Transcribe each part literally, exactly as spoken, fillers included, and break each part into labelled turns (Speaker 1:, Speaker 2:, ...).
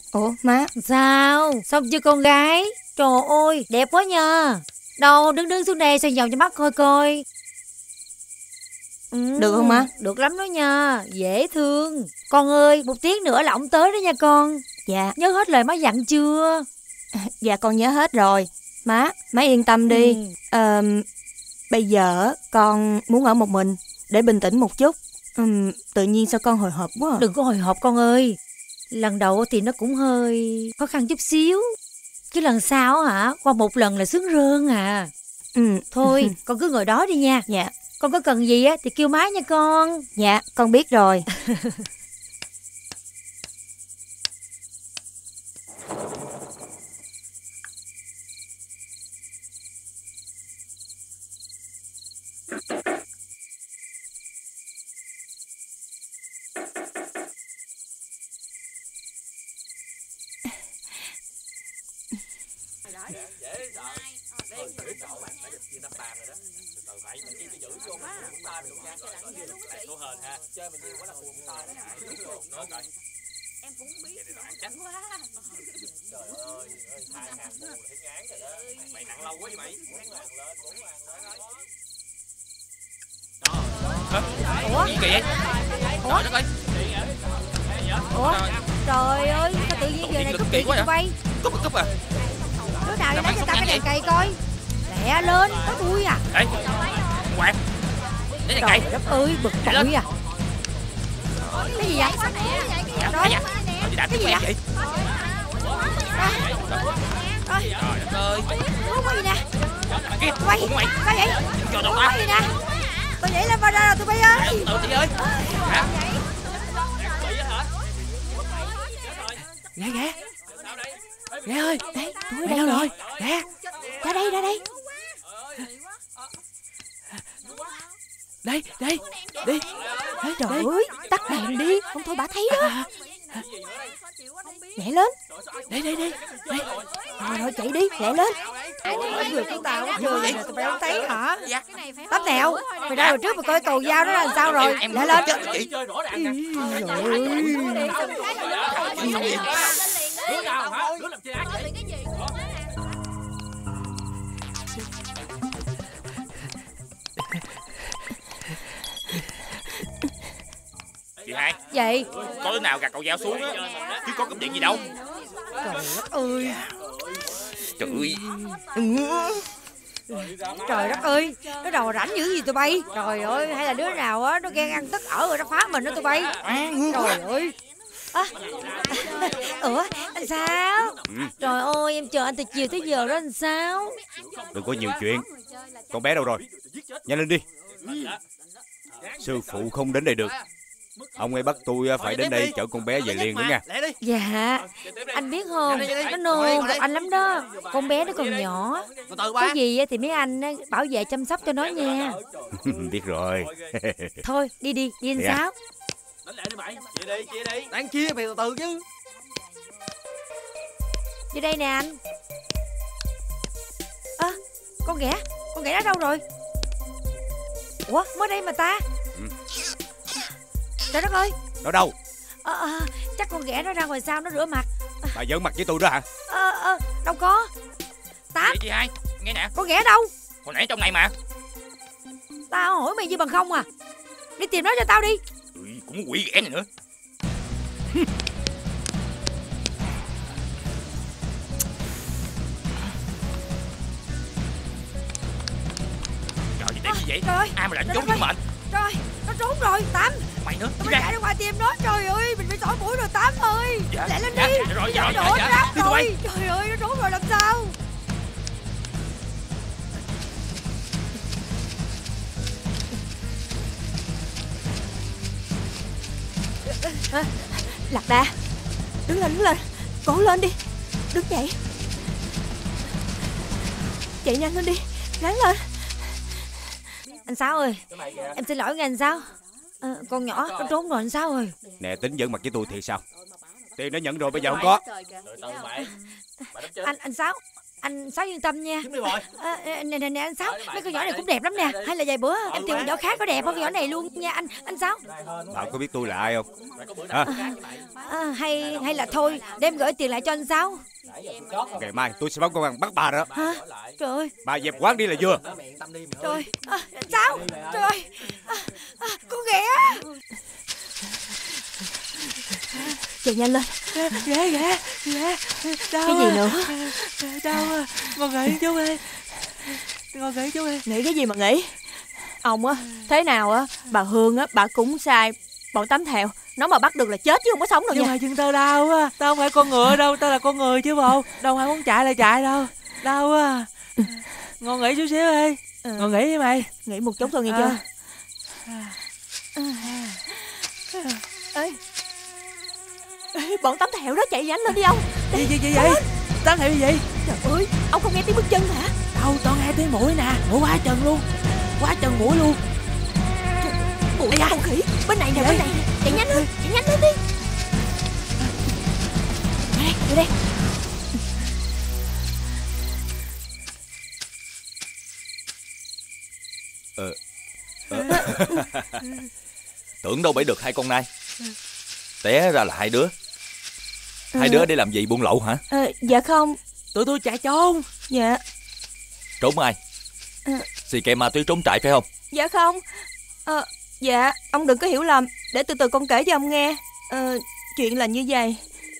Speaker 1: Ủa má?
Speaker 2: Sao? Xong chưa con gái? Trời ơi, đẹp quá nha. Đâu, đứng đứng xuống đây xoay vòng cho mắt coi coi. Ừ,
Speaker 1: Được không má?
Speaker 2: được lắm đó nha, dễ thương. Con ơi, một tiếng nữa là ổng tới đó nha con.
Speaker 1: Dạ.
Speaker 2: Nhớ hết lời má dặn chưa?
Speaker 1: Dạ con nhớ hết rồi. Má, má yên tâm đi.
Speaker 2: Ừ.
Speaker 1: Ờ, bây giờ con muốn ở một mình để bình tĩnh một chút. Ừm, tự nhiên sao con hồi hộp quá à.
Speaker 2: Đừng có hồi hộp con ơi. Lần đầu thì nó cũng hơi khó khăn chút xíu, chứ lần sau hả, qua một lần là sướng rơn à.
Speaker 1: Ừ.
Speaker 2: Thôi con cứ ngồi đó đi nha.
Speaker 1: Dạ.
Speaker 2: Con có cần gì á thì kêu má nha con.
Speaker 1: Dạ con biết rồi.
Speaker 3: Em cũng biết chắc quá. Trời ơi, hai hạt bù là thấy ngán rồi đó. Mày nặng lâu quá vậy mày. bốn ngàn lên, bốn ngàn lên. Ủa? Gì kỳ vậy? Ủa? Trời đất ơi.
Speaker 2: Ủa? Trời ơi, sao tự nhiên giờ này cúp điện tụi bay?
Speaker 3: Cúp à, cúp à.
Speaker 2: Đứa nào vậy, nói cho tao cái đèn cày coi. Lẹ lên, có tôi à.
Speaker 3: Ê, quạt. Lấy đèn cày.
Speaker 2: Trời đất ơi, bực bội à. Cái gì vậy?
Speaker 3: Rồi. Cái
Speaker 2: gì vậy?
Speaker 3: Trời đất ơi.
Speaker 2: Không có gì nè.
Speaker 3: Kìa,
Speaker 2: Quay,
Speaker 3: mày.
Speaker 2: sao vậy?
Speaker 3: Cho đâu
Speaker 2: Không
Speaker 3: ta?
Speaker 2: có gì nè. Tôi nhảy lên vào ra rồi tụi bay ơi.
Speaker 3: Tự đi ơi.
Speaker 1: Ghé ghé. Ghé ơi. Đấy, tôi ở đây đâu rồi? Ghé. Ra đây, ra đây. Đây, đây, đi. Đấy, trời
Speaker 2: Đây.
Speaker 1: ơi, tắt đèn đi, không thôi bà thấy đó. Nhảy lên. Đây, đây, đây. Đây. Rồi, rồi chạy đi, nhảy lên.
Speaker 2: Ủa, người của tao nó chơi vậy nè, tụi bay không thấy hả? Tóc nào? Mày ra hồi trước mà coi cầu dao đó là sao rồi?
Speaker 3: Em
Speaker 2: Lại lên.
Speaker 3: chị chơi rõ ràng nè. Đứa nào hả? Đứa làm chơi ác vậy? Chị hai.
Speaker 2: Vậy.
Speaker 3: Có đứa nào gạt cậu dao xuống á, chứ có cảm điện gì đâu.
Speaker 2: Trời đất ơi.
Speaker 3: Trời ơi.
Speaker 2: Trời đất ơi, nó đầu rảnh dữ gì tụi bay? Trời ơi, hay là đứa nào á nó ghen ăn tức ở rồi nó phá mình đó tụi bay. Trời ơi. À, ủa, anh sao?
Speaker 3: Ừ.
Speaker 2: Trời ơi, em chờ anh từ chiều tới giờ đó anh sao?
Speaker 3: Đừng có nhiều chuyện. Con bé đâu rồi? Nhanh lên đi. Sư phụ không đến đây được. Ông ấy bắt tôi phải đến đây chở con bé về liền nữa nha.
Speaker 2: Dạ, anh biết không, nó nôn gặp anh lắm đó. Con bé nó còn nhỏ. Có gì thì mấy anh bảo vệ chăm sóc cho nó nha.
Speaker 3: Biết rồi.
Speaker 2: Thôi, đi đi, đi anh Sáu.
Speaker 3: Chia đi, chia đi.
Speaker 4: Đang chia phải từ từ chứ.
Speaker 2: Vô đây nè anh. Ơ, à, con ghẻ, con ghẻ đó đâu rồi? Ủa, mới đây mà ta.
Speaker 3: Ừ.
Speaker 2: Trời đất ơi.
Speaker 3: Nó đâu?
Speaker 2: Ờ, à, chắc con ghẻ nó ra ngoài sau nó rửa mặt.
Speaker 3: Bà giỡn mặt với tôi đó hả?
Speaker 2: Ờ, à, à, đâu có. Tám.
Speaker 3: Chị hai, nghe nè.
Speaker 2: Con ghẻ đâu?
Speaker 3: Hồi nãy trong này mà.
Speaker 2: Tao hỏi mày như bằng không à. Đi tìm nó cho tao đi.
Speaker 3: Ừ, cũng quỷ ghẻ này nữa. Trời gì đẹp như vậy?
Speaker 2: Trời ơi.
Speaker 3: Ai mà lãnh trốn với mình?
Speaker 2: Trời, nó trốn rồi, Tám.
Speaker 3: Mày nữa,
Speaker 2: Tụi mày chạy ra ngoài tìm nó. Trời ơi, mình phải xỏ mũi rồi Tám ơi.
Speaker 3: Dạ,
Speaker 2: Lẹ lên
Speaker 3: dạ,
Speaker 2: đi.
Speaker 3: dạ, rồi,
Speaker 2: Dạ,
Speaker 3: rồi,
Speaker 2: đổ
Speaker 3: dạ,
Speaker 2: nó ráp
Speaker 3: đi tụi
Speaker 2: rồi.
Speaker 3: bay.
Speaker 2: Trời ơi, nó trốn rồi làm sao?
Speaker 1: À, Lạc Đà, đứng lên, đứng lên, cố lên đi, đứng dậy, chạy nhanh lên đi, ráng lên.
Speaker 2: Anh Sáu ơi, em xin lỗi nghe anh Sáu. À, con nhỏ nó trốn rồi anh Sáu ơi.
Speaker 3: Nè, tính giỡn mặt với tôi thì sao? Tiền nó nhận rồi bây giờ không có.
Speaker 2: Anh anh Sáu, anh Sáu yên tâm nha.
Speaker 4: Kiếm đi rồi.
Speaker 2: À, nè nè nè anh Sáu, mấy con nhỏ này cũng đẹp lắm nè. Hay là vài bữa em tìm con nhỏ khác có đẹp hơn con nhỏ này luôn nha anh anh Sáu.
Speaker 3: Bạn có biết tôi là ai không? Hả?
Speaker 2: À, hay hay là thôi để em gửi tiền lại cho anh Sáu.
Speaker 3: Ngày mai tôi sẽ báo công an bắt bà đó.
Speaker 2: Hả? Trời ơi.
Speaker 3: Bà dẹp quán đi là vừa.
Speaker 2: Trời à, anh Sáu. Trời ơi à, à, con ghẻ.
Speaker 1: Chạy nhanh lên.
Speaker 4: Ghẻ ghẻ ghẻ.
Speaker 1: Cái gì nữa?
Speaker 4: Đau à. Con nghĩ chú ơi. Con nghĩ chú ơi.
Speaker 1: Nghĩ cái gì mà nghĩ? Ông á, thế nào á, bà Hương á, bà cũng sai bọn Tám Thèo. Nó mà bắt được là chết chứ không có sống đâu
Speaker 4: Nhưng
Speaker 1: nha.
Speaker 4: mà chân tao đau á. Tao không phải con ngựa đâu. Tao là con người chứ bộ. Đâu phải muốn chạy là chạy đâu. Đau á. Ngon nghỉ chút xíu đi.
Speaker 1: Ừ.
Speaker 4: Ngon nghỉ với mày.
Speaker 1: Nghĩ một chút thôi nghe
Speaker 4: À.
Speaker 1: chưa? Ê. Ê, bọn Tám Thèo đó, chạy nhanh lên đi ông.
Speaker 4: Gì gì gì vậy? Tám Thèo gì vậy?
Speaker 1: Trời ơi, ông không nghe tiếng bước chân hả?
Speaker 4: Đâu, tao nghe tiếng mũi nè. Mũi quá chừng luôn. Quá chừng mũi luôn.
Speaker 1: Ủa da, con khỉ. Bên này nè, bên này nè. Chạy nhanh lên, chạy nhanh lên đi. Đây, vô đây.
Speaker 3: Ờ, ờ. Tưởng đâu bẫy được hai con nai. Té ra là hai đứa. Hai đứa để làm gì, buôn lậu hả?
Speaker 1: Ờ, dạ không.
Speaker 4: Tụi tôi chạy trốn.
Speaker 1: Dạ.
Speaker 3: Trốn ai?
Speaker 1: Ờ.
Speaker 3: Xì kè ma túy trốn trại phải không?
Speaker 1: Dạ không. Ờ, dạ, ông đừng có hiểu lầm. Để từ từ con kể cho ông nghe. Ờ, chuyện là như vậy.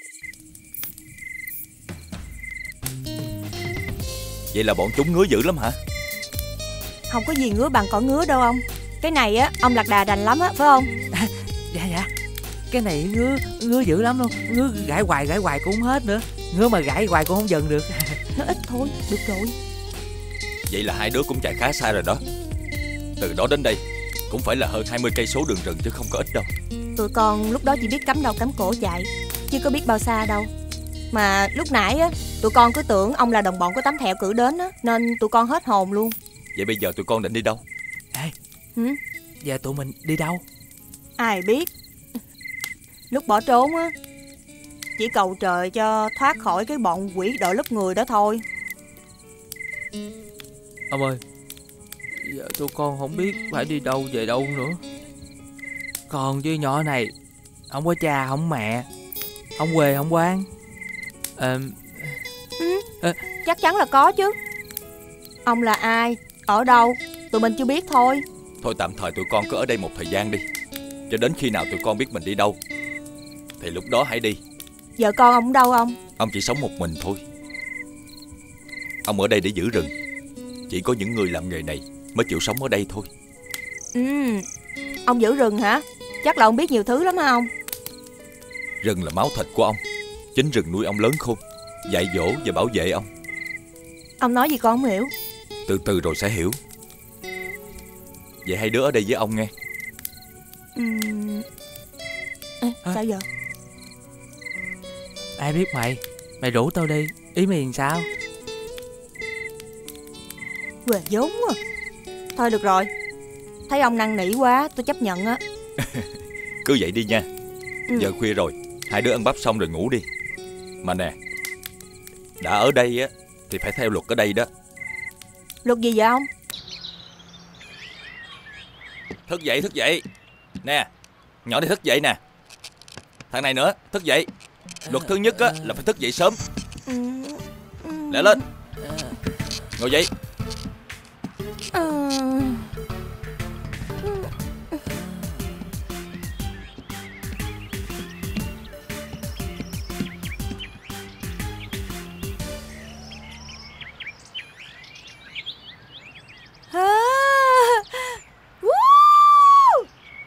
Speaker 3: Vậy là bọn chúng ngứa dữ lắm hả?
Speaker 1: Không có gì ngứa bằng cỏ ngứa đâu ông. Cái này á, ông lạc đà đành lắm á, phải không?
Speaker 4: Dạ dạ. Cái này ngứa ngứa dữ lắm luôn. Ngứa gãi hoài gãi hoài cũng không hết nữa. Ngứa mà gãi hoài cũng không dừng được.
Speaker 1: Nó ít thôi, được rồi.
Speaker 3: Vậy là hai đứa cũng chạy khá xa rồi đó. Từ đó đến đây cũng phải là hơn hai mươi cây số đường rừng chứ không có ít đâu.
Speaker 1: Tụi con lúc đó chỉ biết cắm đầu cắm cổ chạy, chứ có biết bao xa đâu. Mà lúc nãy á, tụi con cứ tưởng ông là đồng bọn của Tám Thèo cử đến á, nên tụi con hết hồn luôn.
Speaker 3: Vậy bây giờ tụi con định đi đâu?
Speaker 4: Ê,
Speaker 1: Hử?
Speaker 4: giờ tụi mình đi đâu?
Speaker 1: Ai biết. Lúc bỏ trốn á, chỉ cầu trời cho thoát khỏi cái bọn quỷ đội lớp người đó thôi.
Speaker 4: Ông ơi, giờ tụi con không biết phải đi đâu về đâu nữa. Còn với nhỏ này, không có cha không mẹ, không quê không quán. Ờ,
Speaker 1: Ừ,
Speaker 4: Ê.
Speaker 1: chắc chắn là có chứ. Ông là ai, ở đâu, tụi mình chưa biết thôi.
Speaker 3: Thôi tạm thời tụi con cứ ở đây một thời gian đi. Cho đến khi nào tụi con biết mình đi đâu thì lúc đó hãy đi.
Speaker 1: Vợ con ông ở đâu ông?
Speaker 3: Ông chỉ sống một mình thôi. Ông ở đây để giữ rừng. Chỉ có những người làm nghề này mới chịu sống ở đây thôi.
Speaker 1: Ừ, ông giữ rừng hả? Chắc là ông biết nhiều thứ lắm hả ông?
Speaker 3: Rừng là máu thịt của ông. Chính rừng nuôi ông lớn khôn, dạy dỗ và bảo vệ ông.
Speaker 1: Ông nói gì con không hiểu.
Speaker 3: Từ từ rồi sẽ hiểu. Vậy hai đứa ở đây với ông nghe.
Speaker 1: Ừ. Ê,
Speaker 4: Hả?
Speaker 1: sao giờ?
Speaker 4: ai biết mày, mày rủ tao đi, ý mày làm sao?
Speaker 1: Quê vốn à. Thôi được rồi, thấy ông năn nỉ quá, tôi chấp nhận á.
Speaker 3: Cứ vậy đi nha.
Speaker 1: Ừ.
Speaker 3: Giờ khuya rồi, hai đứa ăn bắp xong rồi ngủ đi. Mà nè, đã ở đây á thì phải theo luật ở đây đó.
Speaker 1: Luật gì vậy ông?
Speaker 3: Thức dậy, thức dậy. Nè, nhỏ đi thức dậy nè. Thằng này nữa, thức dậy. Luật thứ nhất á là phải thức dậy sớm.
Speaker 1: Ừ. Ừ.
Speaker 3: Lẹ lên. Ngồi dậy.
Speaker 1: Ừ. À. Woo!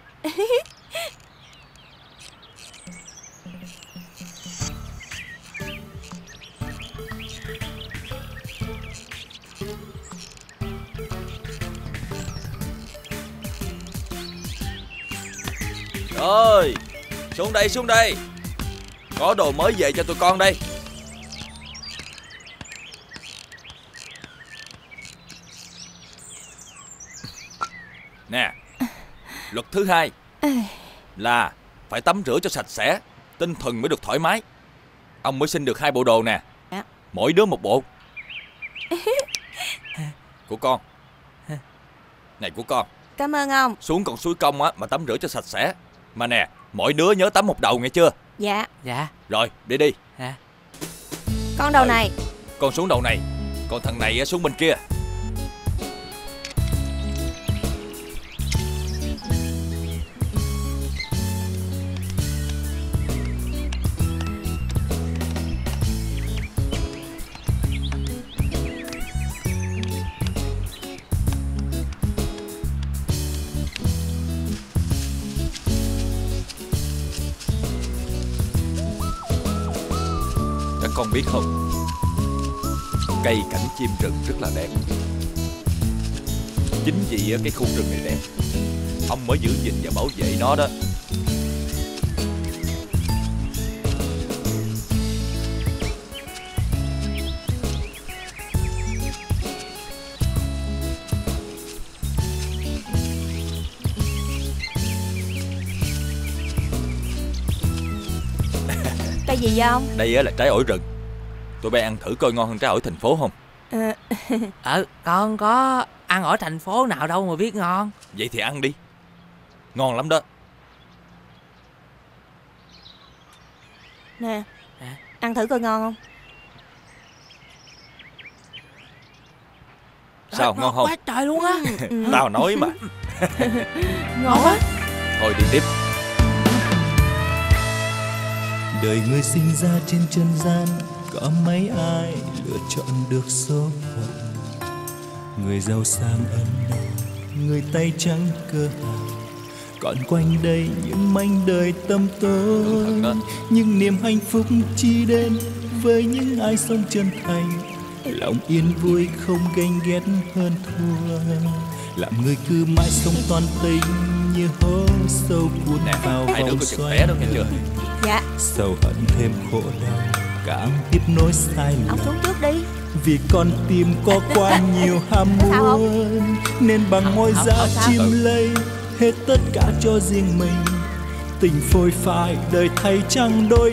Speaker 3: Rồi, xuống đây, xuống đây. Có đồ mới về cho tụi con đây. Nè, luật thứ hai là phải tắm rửa cho sạch sẽ, tinh thần mới được thoải mái. Ông mới xin được hai bộ đồ nè.
Speaker 1: Dạ.
Speaker 3: Mỗi đứa một bộ.
Speaker 5: Của con. Này của con.
Speaker 1: Cảm ơn ông.
Speaker 5: Xuống con suối công á mà tắm rửa cho sạch sẽ. Mà nè, mỗi đứa nhớ tắm một đầu nghe chưa?
Speaker 1: Dạ.
Speaker 4: Dạ.
Speaker 5: Rồi, đi đi.
Speaker 4: Dạ.
Speaker 1: Con đầu
Speaker 5: Ừ.
Speaker 1: này.
Speaker 5: Con xuống đầu này, còn thằng này xuống bên kia. Các con biết không, cây cảnh chim rừng rất là đẹp. Chính vì cái khu rừng này đẹp, ông mới giữ gìn và bảo vệ nó đó.
Speaker 1: Cây gì vậy ông?
Speaker 5: Đây là trái ổi rừng. Tụi bay ăn thử coi ngon hơn trái ổi thành phố không?
Speaker 1: Ờ,
Speaker 4: Ờ, con có ăn ở thành phố nào đâu mà biết ngon.
Speaker 5: Vậy thì ăn đi, ngon lắm đó.
Speaker 1: Nè,
Speaker 4: Hả?
Speaker 1: ăn thử coi ngon không?
Speaker 5: Sao, ngon không?
Speaker 4: Quá trời luôn á.
Speaker 1: Ừ.
Speaker 5: Tao nói mà.
Speaker 1: Ngon quá.
Speaker 5: Thôi đi tiếp.
Speaker 6: Đời người sinh ra trên trần gian, có mấy ai lựa chọn được số phận. Người giàu sang ấm no, người tay trắng cơ hàng. Còn quanh đây những manh đời tăm tối, nhưng niềm hạnh phúc chỉ đến với những ai sống chân thành. Lòng yên vui không ganh ghét hơn thua, làm người cứ mãi sống toàn tình như hố sâu cuốn
Speaker 5: Nè,
Speaker 6: vào
Speaker 5: hai đứa
Speaker 6: vòng
Speaker 5: có chừng
Speaker 6: xoay
Speaker 5: té đâu nghe chưa?
Speaker 1: Dạ.
Speaker 6: sầu hận thêm khổ đau, càng tiếp nối sai
Speaker 1: Ông
Speaker 6: lầm.
Speaker 1: xuống trước đi.
Speaker 6: Vì con tim có quá nhiều ham
Speaker 1: Sao không?
Speaker 6: muốn, nên bằng môi
Speaker 4: không,
Speaker 6: da
Speaker 4: không sao.
Speaker 6: chim lây hết tất cả cho riêng mình. Tình phôi phai đời thay chẳng đôi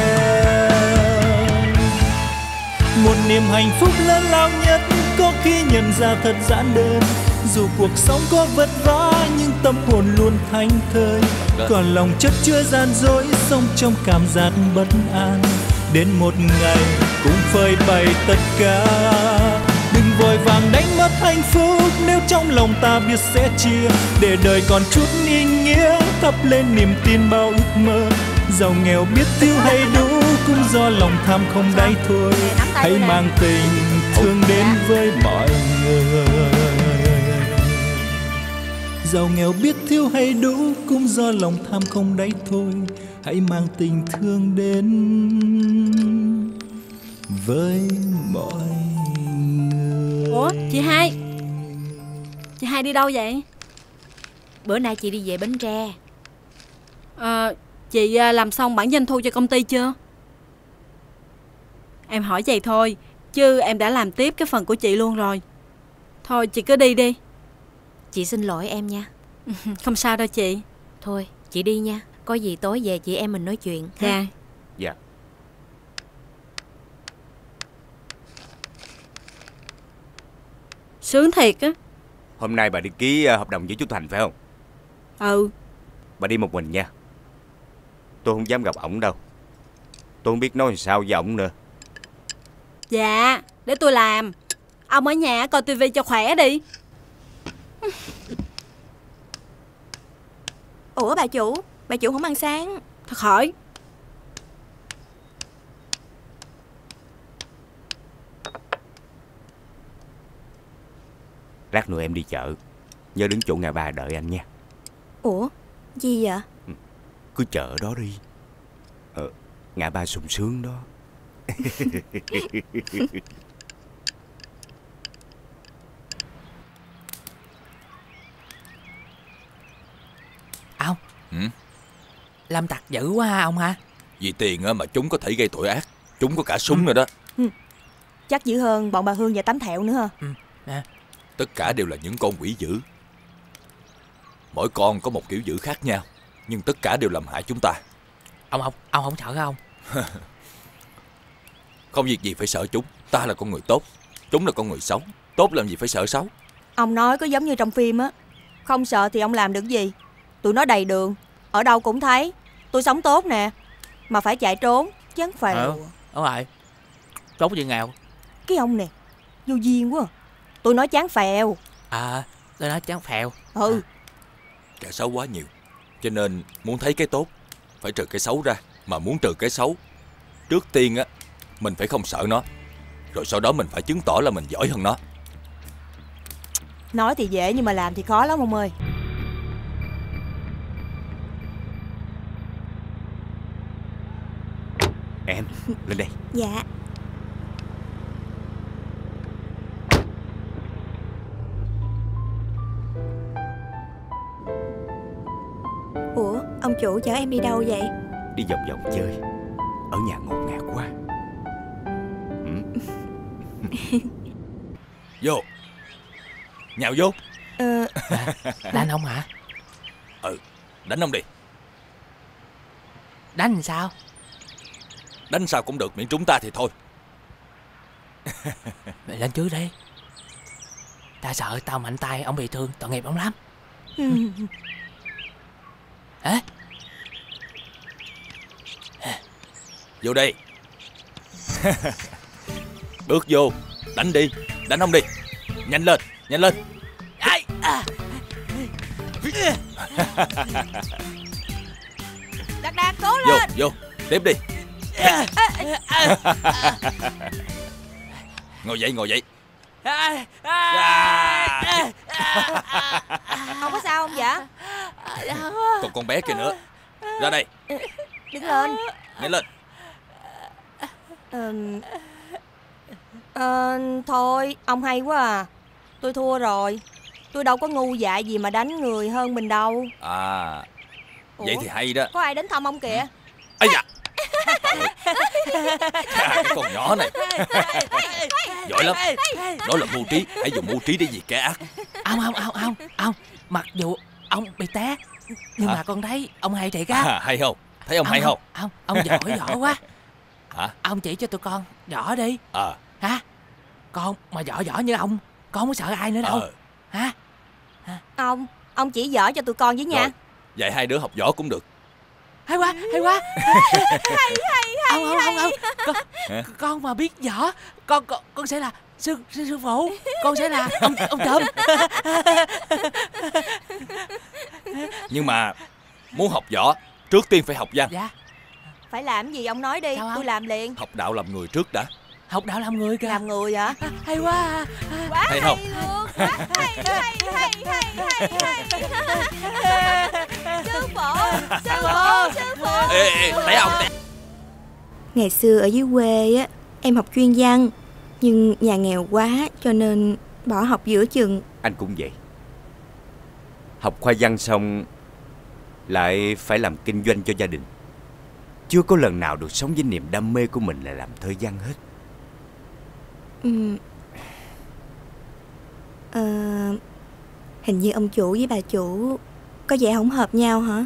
Speaker 6: đen. Một niềm hạnh phúc lớn lao nhất có khi nhận ra thật giản đơn. Dù cuộc sống có vất vả nhưng tâm hồn luôn thánh thơi. Còn lòng chất chứa gian dối, sống trong cảm giác bất an. Đến một ngày cũng phơi bày tất cả. Đừng vội vàng đánh mất hạnh phúc nếu trong lòng ta biết sẽ chia. Để đời còn chút ý nghĩa, thắp lên niềm tin bao ước mơ. Giàu nghèo biết thiếu hay đủ cũng do lòng tham không đáy thôi. Hãy mang tình thương đến với mọi người. Giàu nghèo biết thiếu hay đủ cũng do lòng tham không đáy thôi. Hãy mang tình thương đến với mọi người.
Speaker 7: Ủa chị hai, chị hai đi đâu vậy?
Speaker 1: Bữa nay chị đi về Bến Tre.
Speaker 7: Ờ, chị à, làm xong bản doanh thu cho công ty chưa? Em hỏi vậy thôi, chứ em đã làm tiếp cái phần của chị luôn rồi. Thôi chị cứ đi đi.
Speaker 1: Chị xin lỗi em nha.
Speaker 7: Không sao đâu chị.
Speaker 1: Thôi chị đi nha. Có gì tối về chị em mình nói chuyện ha?
Speaker 7: Dạ.
Speaker 3: Dạ.
Speaker 7: Sướng thiệt á.
Speaker 3: Hôm nay bà đi ký uh, hợp đồng với chú Thành phải không?
Speaker 7: Ừ.
Speaker 3: Bà đi một mình nha. Tôi không dám gặp ổng đâu. Tôi không biết nói sao với ổng nữa.
Speaker 7: Dạ, để tôi làm. Ông ở nhà coi tivi cho khỏe đi.
Speaker 1: Ủa bà chủ, bà chủ không ăn sáng.
Speaker 7: Thật khỏi.
Speaker 3: Lát nữa em đi chợ, nhớ đứng chỗ ngã ba đợi anh nha.
Speaker 1: Ủa, gì vậy?
Speaker 3: Cứ chợ đó đi. Ờ, ngã ba sung sướng đó.
Speaker 4: Ông,
Speaker 5: Ừ?
Speaker 4: làm tặc dữ quá ha ông ha.
Speaker 5: Vì tiền á mà chúng có thể gây tội ác. Chúng có cả súng nữa đó.
Speaker 1: Chắc dữ hơn bọn bà Hương và Tám Thẹo nữa ha.
Speaker 5: Tất cả đều là những con quỷ dữ. Mỗi con có một kiểu dữ khác nhau, nhưng tất cả đều làm hại chúng ta.
Speaker 4: Ông ông, ông không sợ không?
Speaker 5: Không việc gì phải sợ chúng. Ta là con người tốt. Chúng là con người xấu, tốt làm gì phải sợ xấu.
Speaker 1: Ông nói có giống như trong phim á. Không sợ thì ông làm được gì? Tụi nó đầy đường, ở đâu cũng thấy. Tôi sống tốt nè, mà phải chạy trốn, chán phèo.
Speaker 4: Ờ, đúng rồi. Trốn gì nghèo.
Speaker 1: Cái ông nè, vô duyên quá. Tôi nói chán phèo.
Speaker 4: À, tôi nói chán phèo.
Speaker 1: Ừ.
Speaker 4: À.
Speaker 5: Kẻ xấu quá nhiều, cho nên muốn thấy cái tốt phải trừ cái xấu ra. Mà muốn trừ cái xấu, trước tiên á mình phải không sợ nó, rồi sau đó mình phải chứng tỏ là mình giỏi hơn nó.
Speaker 1: Nói thì dễ nhưng mà làm thì khó lắm ông ơi.
Speaker 3: Em, lên đây.
Speaker 1: Dạ. Ủa, ông chủ chở em đi đâu vậy?
Speaker 3: Đi vòng vòng chơi. Ở nhà ngột ngạt quá. Ừ.
Speaker 5: Vô. Nhào vô.
Speaker 1: Ờ...
Speaker 4: Đánh ông hả?
Speaker 5: Ừ, đánh ông đi.
Speaker 4: Đánh làm sao?
Speaker 5: Đánh sao cũng được, miễn trúng ta thì thôi.
Speaker 4: Mày lên trước đi. Ta sợ tao mạnh tay ông bị thương, tội nghiệp ông lắm. Hả?
Speaker 5: Vô đây. Bước vô. Đánh đi. Đánh ông đi. Nhanh lên. Nhanh lên.
Speaker 4: Ai, à.
Speaker 2: Đạt Đạt cố
Speaker 5: Vô.
Speaker 2: lên.
Speaker 5: Vô. Tiếp đi. Ngồi dậy. Ngồi dậy.
Speaker 1: Không có sao không dạ?
Speaker 5: Còn con bé kia nữa. Ra đây.
Speaker 1: Đứng lên.
Speaker 5: Nhanh lên.
Speaker 1: Ờ... Ờ... Thôi, ông hay quá à. Tôi thua rồi. Tôi đâu có ngu dại gì mà đánh người hơn mình đâu.
Speaker 5: À.
Speaker 1: Ủa?
Speaker 5: Vậy thì hay đó.
Speaker 1: Có ai đến thăm ông kìa?
Speaker 5: Ây da. À, cái con nhỏ này giỏi lắm. Đó là mưu trí. Hãy dùng mưu trí để diệt kẻ ác.
Speaker 4: Ông, ông, ông, ông, ông. Mặc dù ông bị té, nhưng
Speaker 5: Hả?
Speaker 4: mà con thấy ông hay thiệt á.
Speaker 5: À, hay không? Thấy ông, ông hay không?
Speaker 4: Ông, ông, ông giỏi giỏi quá.
Speaker 5: Hả?
Speaker 4: Ông chỉ cho tụi con võ đi.
Speaker 5: Ờ.
Speaker 4: Hả? Con mà võ võ như ông, con không có sợ ai nữa đâu.
Speaker 5: Ờ.
Speaker 4: Hả?
Speaker 1: Ông, ông chỉ dở cho tụi con với nha.
Speaker 5: Rồi, dạy hai đứa học võ cũng được.
Speaker 4: Hay quá, hay quá.
Speaker 1: Hay, hay, hay,
Speaker 4: Ông, ông, ông, ông. Con,
Speaker 5: Hả?
Speaker 4: con mà biết võ, con, con, con sẽ là sư, sư, sư phụ. Con sẽ là ông, ông Trùm.
Speaker 5: Nhưng mà muốn học võ, trước tiên phải học văn.
Speaker 4: Dạ.
Speaker 1: Phải làm gì ông nói đi,
Speaker 4: Sao không?
Speaker 1: tôi làm liền.
Speaker 5: Học đạo làm người trước đã.
Speaker 4: Học đạo làm người kìa.
Speaker 1: Làm người hả?
Speaker 4: À, hay quá à.
Speaker 1: Quá
Speaker 5: Hay
Speaker 1: hay
Speaker 5: không?
Speaker 1: luôn. Quá hay, hay, hay, hay, hay, hay. Sư phụ, sư phụ, sư phụ.
Speaker 5: Ê, ê, té ông té.
Speaker 1: Ngày xưa ở dưới quê á, em học chuyên văn, nhưng nhà nghèo quá cho nên bỏ học giữa chừng.
Speaker 3: Anh cũng vậy. Học khoa văn xong lại phải làm kinh doanh cho gia đình. Chưa có lần nào được sống với niềm đam mê của mình là làm thơ văn hết.
Speaker 1: Ừ. Ờ, hình như ông chủ với bà chủ có vẻ không hợp nhau hả?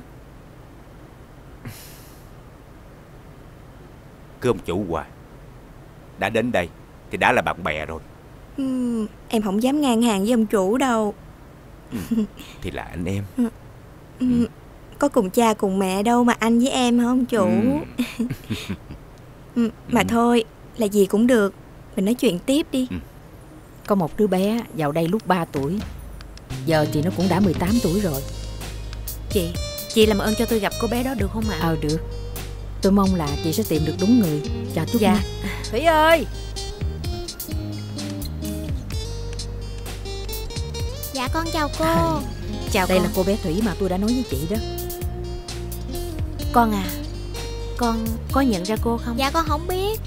Speaker 3: Cứ ông chủ hoài. Đã đến đây thì đã là bạn bè rồi.
Speaker 1: Ừ, em không dám ngang hàng với ông chủ đâu.
Speaker 3: Ừ, thì là anh em.
Speaker 1: Ừ. Ừ. Có cùng cha cùng mẹ đâu mà anh với em hả ông chủ?
Speaker 3: Ừ.
Speaker 1: Ừ, mà
Speaker 3: Ừ.
Speaker 1: thôi, là gì cũng được. Mình nói chuyện tiếp đi.
Speaker 3: Ừ.
Speaker 2: Có một đứa bé vào đây lúc ba tuổi. Giờ thì nó cũng đã mười tám tuổi rồi.
Speaker 7: Chị, chị làm ơn cho tôi gặp cô bé đó được không ạ?
Speaker 2: Ờ được. Tôi mong là chị sẽ tìm được đúng người. Chào Trúc
Speaker 7: Dạ.
Speaker 2: Nha. Thủy ơi.
Speaker 8: Dạ con chào cô.
Speaker 7: Chào
Speaker 2: Đây
Speaker 7: con.
Speaker 2: là cô bé Thủy mà tôi đã nói với chị đó.
Speaker 7: Con à, con có nhận ra cô không?
Speaker 8: Dạ con không biết.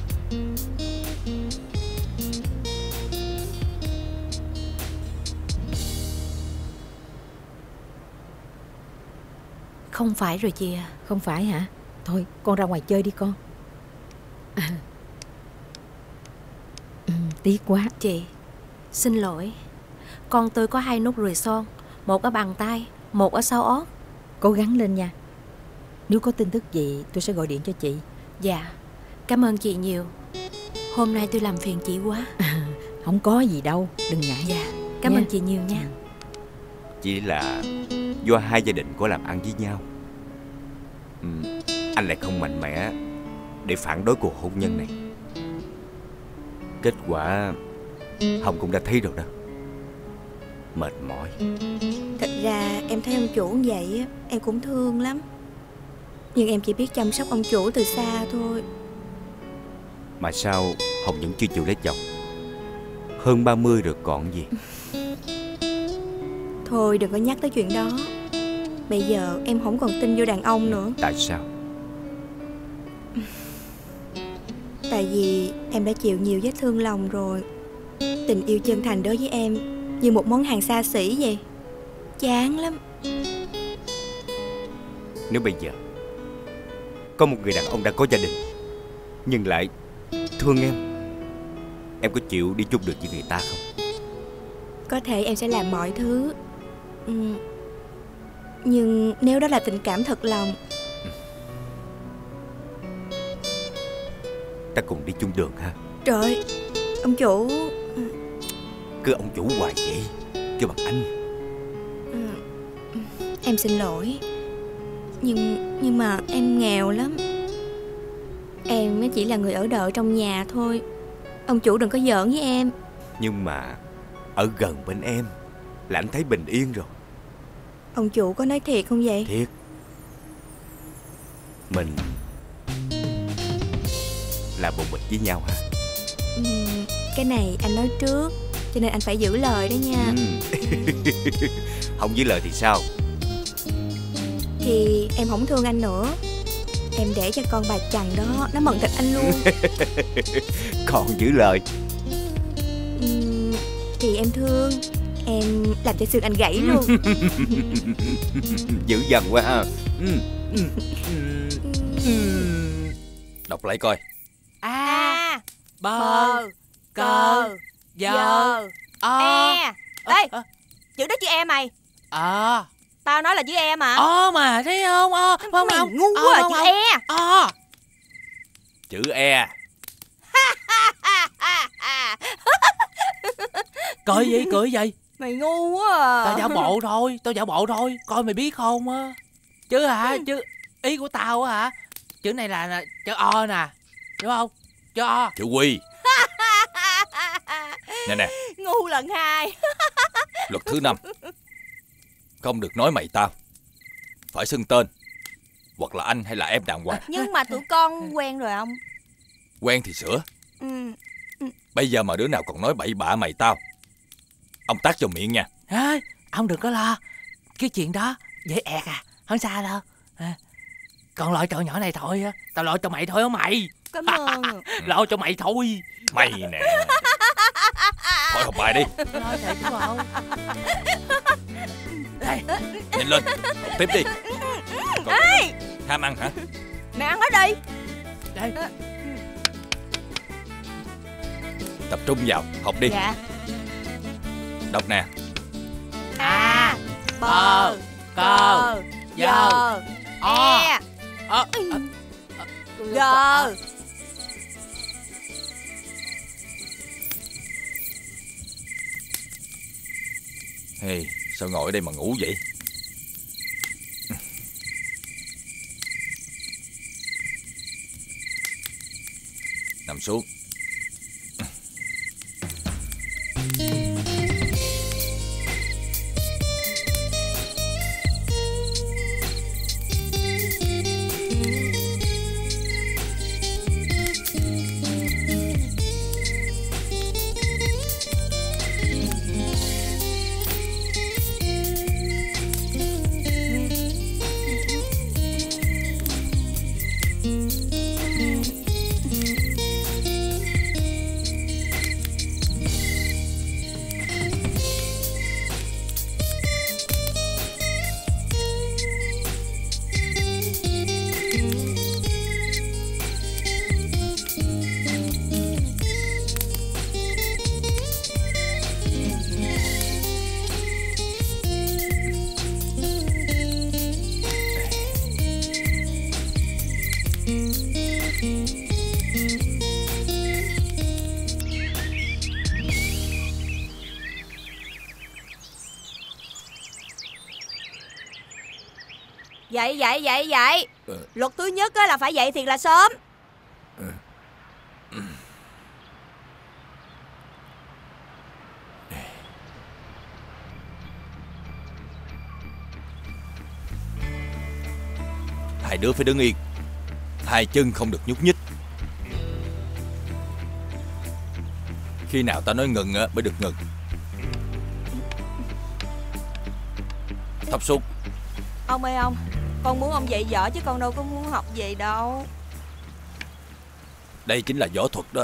Speaker 7: Không phải rồi chị à.
Speaker 2: Không phải hả? Thôi con ra ngoài chơi đi con. À. Ừ, tiếc quá.
Speaker 7: Chị, xin lỗi. Con tôi có hai nốt ruồi son, một ở bàn tay, một ở sau ót.
Speaker 2: Cố gắng lên nha. Nếu có tin tức gì tôi sẽ gọi điện cho chị.
Speaker 7: Dạ, cảm ơn chị nhiều. Hôm nay tôi làm phiền chị quá.
Speaker 2: À, Không có gì đâu, đừng ngại.
Speaker 7: Dạ, cảm ơn chị nhiều nha.
Speaker 3: Chỉ là do hai gia đình có làm ăn với nhau, ừ, anh lại không mạnh mẽ để phản đối cuộc hôn nhân này. Kết quả Hồng cũng đã thấy rồi đó. Mệt mỏi.
Speaker 1: Thật ra em thấy ông chủ như vậy em cũng thương lắm. Nhưng em chỉ biết chăm sóc ông chủ từ xa thôi.
Speaker 3: Mà sao Hồng vẫn chưa chịu lấy chồng? Hơn ba mươi rồi còn gì.
Speaker 1: Thôi đừng có nhắc tới chuyện đó. Bây giờ em không còn tin vô đàn ông nữa.
Speaker 3: Tại sao?
Speaker 1: Tại vì em đã chịu nhiều vết thương lòng rồi. Tình yêu chân thành đối với em như một món hàng xa xỉ vậy. Chán lắm.
Speaker 3: Nếu bây giờ có một người đàn ông đã có gia đình nhưng lại thương em, em có chịu đi chung được với người ta không?
Speaker 1: Có thể em sẽ làm mọi thứ, ừ. Nhưng nếu đó là tình cảm thật lòng,
Speaker 3: ta cùng đi chung đường ha.
Speaker 1: Trời, ông chủ.
Speaker 3: Cứ ông chủ hoài vậy, kêu bằng anh.
Speaker 1: ừ. Em xin lỗi. Nhưng nhưng mà em nghèo lắm. Em chỉ là người ở đợ trong nhà thôi. Ông chủ đừng có giỡn với em.
Speaker 3: Nhưng mà ở gần bên em là anh thấy bình yên rồi.
Speaker 1: Ông chủ có nói thiệt không vậy?
Speaker 3: Thiệt. Mình là bồ bịch với nhau ha.
Speaker 1: ừ, Cái này anh nói trước, cho nên anh phải giữ lời đó nha.
Speaker 3: ừ. Không giữ lời thì sao?
Speaker 1: Thì em không thương anh nữa. Em để cho con bà chằn đó nó mần thịt anh luôn.
Speaker 3: Còn giữ lời.
Speaker 1: uhm, Thì em thương. Em làm cho xương anh gãy luôn.
Speaker 3: Dữ dằn quá ha.
Speaker 5: Đọc lại coi.
Speaker 2: A,
Speaker 4: Bơ,
Speaker 2: cờ,
Speaker 4: giờ, o.
Speaker 1: E. Ê, chữ đó chữ E mày.
Speaker 4: À.
Speaker 1: Tao nói là chữ E mà.
Speaker 4: O mà, thấy không? O, phải không?
Speaker 1: Mày
Speaker 4: Không?
Speaker 1: ngu
Speaker 4: O,
Speaker 1: quá à,
Speaker 4: không,
Speaker 1: chữ
Speaker 4: không?
Speaker 1: E.
Speaker 4: O.
Speaker 5: Chữ E.
Speaker 4: Cười gì, cười gì?
Speaker 1: Mày ngu quá à.
Speaker 4: Tao giả bộ thôi, tao giả bộ thôi. Coi mày biết không á. Chứ hả, chứ ý của tao á hả, chữ này là, là chữ O nè, đúng không? Chữ O.
Speaker 5: Chữ Quy. Nè nè,
Speaker 1: Ngu lần hai.
Speaker 5: luật thứ năm. Không được nói mày tao. Phải xưng tên. Hoặc là anh hay là em đàng hoàng.
Speaker 1: Nhưng mà tụi con quen rồi ông.
Speaker 5: Quen thì sửa.
Speaker 1: ừ.
Speaker 5: Bây giờ mà đứa nào còn nói bậy bạ mày tao, ông tát vào miệng nha.
Speaker 4: À, ông đừng có lo. Cái chuyện đó dễ ẹt à, không sao đâu. À, còn lo cho nhỏ này thôi á. Tao lo cho mày thôi á mày.
Speaker 1: Cảm ơn.
Speaker 4: Lo cho mày thôi.
Speaker 5: Mày nè. Thôi học bài đi.
Speaker 4: Lo thiệt chứ bộ.
Speaker 5: Đây, nhanh lên, học tiếp đi. Còn
Speaker 1: Ê,
Speaker 5: ham ăn hả?
Speaker 1: mày ăn hết đi.
Speaker 4: Đây.
Speaker 5: Tập trung vào, học đi.
Speaker 1: Dạ.
Speaker 5: Đọc nè.
Speaker 1: A,
Speaker 4: Bơ, cờ, giờ, o.
Speaker 1: E,
Speaker 4: Ờ,
Speaker 1: G.
Speaker 5: Hey, sao ngồi ở đây mà ngủ vậy? Nằm xuống.
Speaker 2: Dậy dậy dậy dậy.
Speaker 5: Ờ.
Speaker 2: Luật thứ nhất á là phải dậy thiệt là sớm.
Speaker 5: Ờ. Hai đứa phải đứng yên, hai chân không được nhúc nhích. Khi nào tao nói ngừng á mới được ngừng. Thập Xuân.
Speaker 2: Ông ơi ông, con muốn ông dạy võ chứ con đâu có muốn học gì đâu.
Speaker 5: Đây chính là võ thuật đó.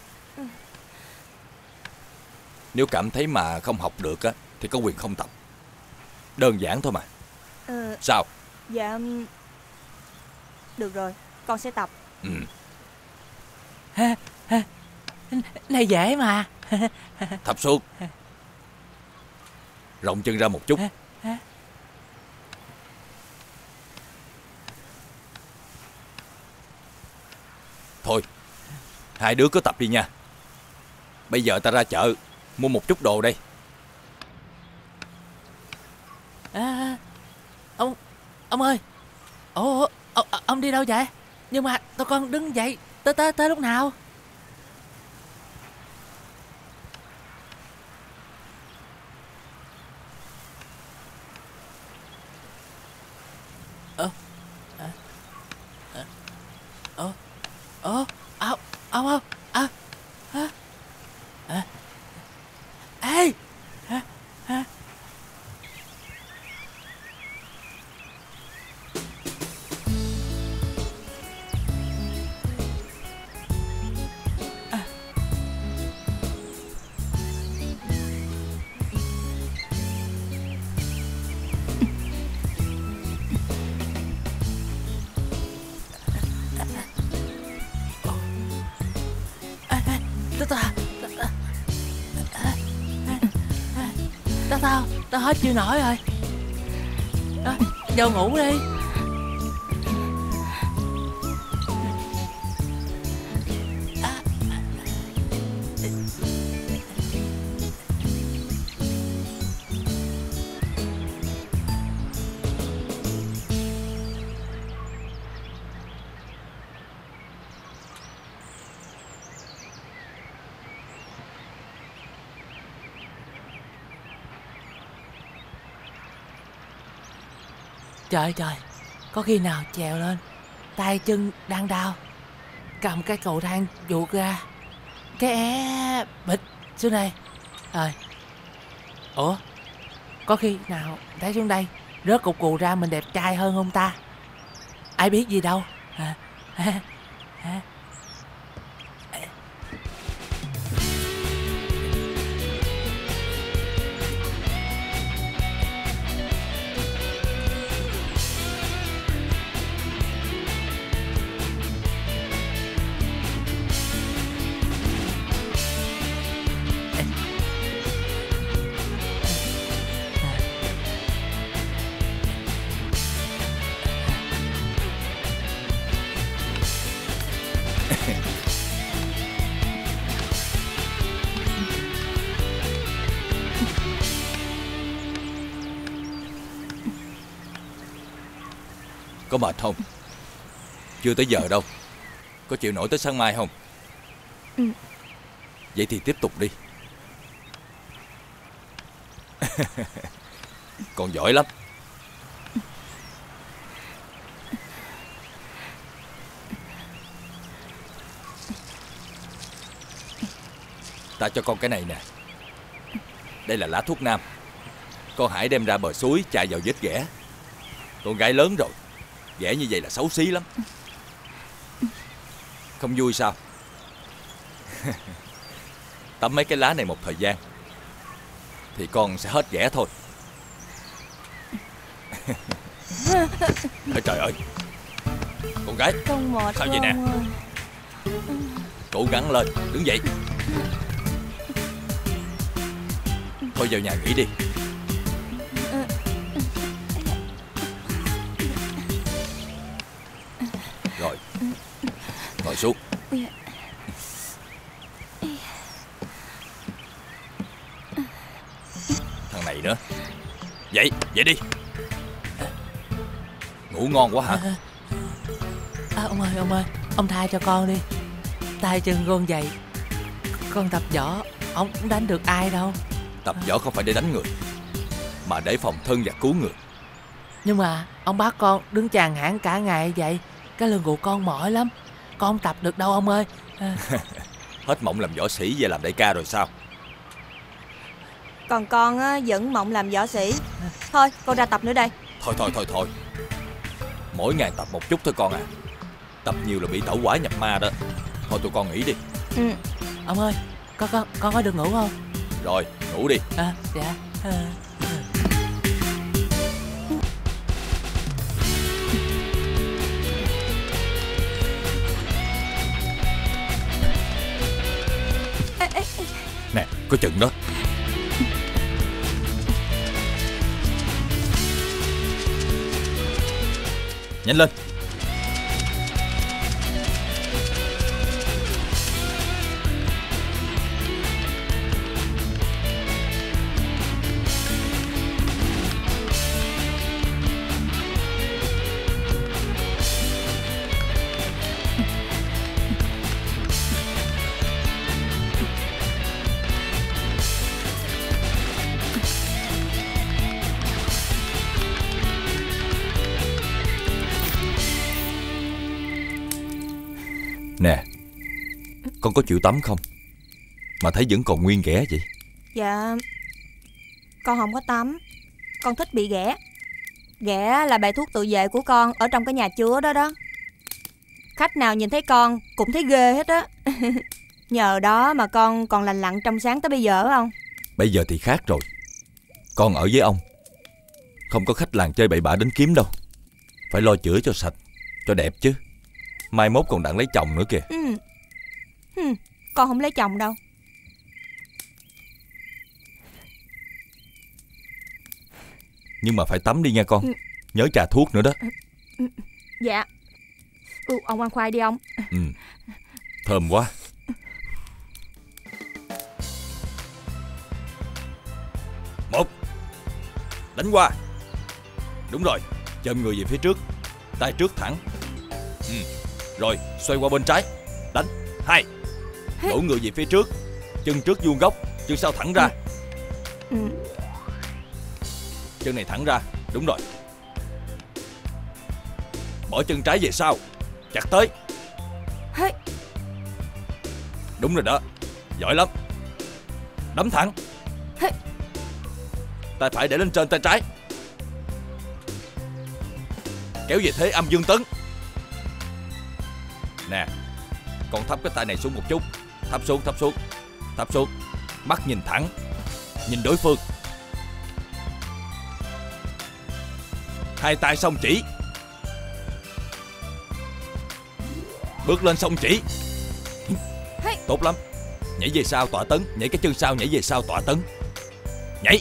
Speaker 5: Nếu cảm thấy mà không học được á thì có quyền không tập. Đơn giản thôi mà.
Speaker 2: Ờ,
Speaker 5: Sao?
Speaker 2: Dạ được rồi, con sẽ tập.
Speaker 5: Ừ.
Speaker 4: Ha, ha. Này dễ mà.
Speaker 5: Thập Xuân, rộng chân ra một chút. Thôi, hai đứa cứ tập đi nha. Bây giờ ta ra chợ mua một chút đồ đây.
Speaker 4: À, ông ông ơi. Ồ, ông, ông đi đâu vậy? Nhưng mà tụi con đứng dậy tới tới tới lúc nào? Ơ à, à, ơ ơ ông ông ông à, à, à. Ê à, à. Tao tao tao hết chịu nổi rồi. À, vô ngủ đi. À. Trời trời, có khi nào trèo lên tay chân đang đau, cầm cái cầu thang vụt ra, cái é bịch xuống đây rồi. Ủa, có khi nào té xuống đây rớt cục cù ra mình đẹp trai hơn không ta? Ai biết gì đâu. Hả? Hả? Hả?
Speaker 5: Có mệt không? Chưa tới giờ đâu. Có chịu nổi tới sáng mai không?
Speaker 1: Ừ.
Speaker 5: Vậy thì tiếp tục đi. Con giỏi lắm. Ta cho con cái này nè. Đây là lá thuốc nam. Con hãy đem ra bờ suối chà vào vết ghẻ. Con gái lớn rồi, ghẻ như vậy là xấu xí lắm. Không vui sao? Tắm mấy cái lá này một thời gian thì con sẽ hết ghẻ thôi. Ôi trời ơi, con gái,
Speaker 2: con mệt
Speaker 5: sao vậy nè? Cố gắng lên, đứng dậy. Thôi vào nhà nghỉ đi. Rồi, ngồi xuống. Thằng này nữa. Dậy, dậy đi. Ngủ ngon quá hả?
Speaker 4: À, à, ông ơi, ông ơi, ông tha cho con đi. Tay chân con vậy, con tập võ, ông cũng đánh được ai đâu.
Speaker 5: Tập võ không phải để đánh người, mà để phòng thân và cứu người.
Speaker 4: Nhưng mà ông bắt con đứng chàng hãng cả ngày vậy, cái lưng của con mỏi lắm. Con không tập được đâu ông ơi. À.
Speaker 5: Hết mộng làm võ sĩ về làm đại ca rồi sao?
Speaker 1: Còn con á, vẫn mộng làm võ sĩ. Thôi con ra tập nữa đây.
Speaker 5: Thôi thôi thôi thôi, mỗi ngày tập một chút thôi con à. Tập nhiều là bị tẩu hỏa nhập ma đó. Thôi tụi con nghỉ đi.
Speaker 1: Ừ.
Speaker 4: Ông ơi, con con con có được ngủ không?
Speaker 5: Rồi, ngủ đi.
Speaker 4: À, dạ. À.
Speaker 5: Nè, có chừng đó. Nhanh lên. Nè, con có chịu tắm không? Mà thấy vẫn còn nguyên ghẻ vậy.
Speaker 1: Dạ, con không có tắm. Con thích bị ghẻ. Ghẻ là bài thuốc tự vệ của con ở trong cái nhà chứa đó đó. Khách nào nhìn thấy con cũng thấy ghê hết á. Nhờ đó mà con còn lành lặn trong sáng tới bây giờ không?
Speaker 5: Bây giờ thì khác rồi. Con ở với ông, không có khách làng chơi bậy bạ đến kiếm đâu. Phải lo chữa cho sạch, cho đẹp chứ. Mai mốt còn đặng lấy chồng nữa kìa.
Speaker 1: Ừ. Ừ, con không lấy chồng đâu.
Speaker 5: Nhưng mà phải tắm đi nha con.
Speaker 1: Ừ.
Speaker 5: Nhớ trà thuốc nữa đó.
Speaker 1: Ừ. Dạ. Ừ, ông ăn khoai đi ông.
Speaker 5: Ừ. Thơm quá. Một. Đánh qua. Đúng rồi, chồm người về phía trước, tay trước thẳng. Ừ. Rồi xoay qua bên trái. Đánh. Hai. Đổ người về phía trước, chân trước vuông góc, chân sau thẳng ra.
Speaker 1: Ừ.
Speaker 5: Chân này thẳng ra. Đúng rồi. Bỏ chân trái về sau, chặt tới. Đúng rồi đó. Giỏi lắm. Đấm thẳng. Tay phải để lên trên tay trái, kéo về thế âm dương tấn. Nè, con thấp cái tay này xuống một chút. Thấp xuống, thấp xuống, thấp xuống. Mắt nhìn thẳng, nhìn đối phương. Hai tay song chỉ. Bước lên song chỉ. Tốt lắm. Nhảy về sau tọa tấn. Nhảy cái chân sau, nhảy về sau tọa tấn. Nhảy.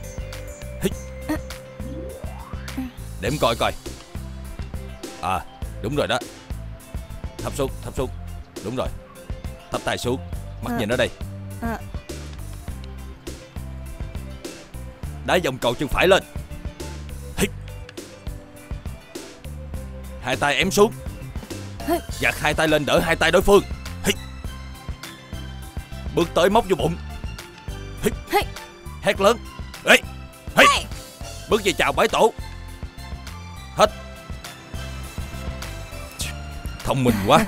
Speaker 5: Đếm coi coi. À, đúng rồi đó. Thấp xuống, thấp xuống. Đúng rồi. Thấp tay xuống. Mắt à. Nhìn ở đây. À. Đá vòng cầu chân phải lên. Hít. Hai tay ém xuống. Giặt hai tay lên đỡ hai tay đối phương. Hít. Bước tới móc vô bụng. Hít. Hét lớn. Ê. Hít. Bước về chào bái tổ. Hết. Thông minh quá.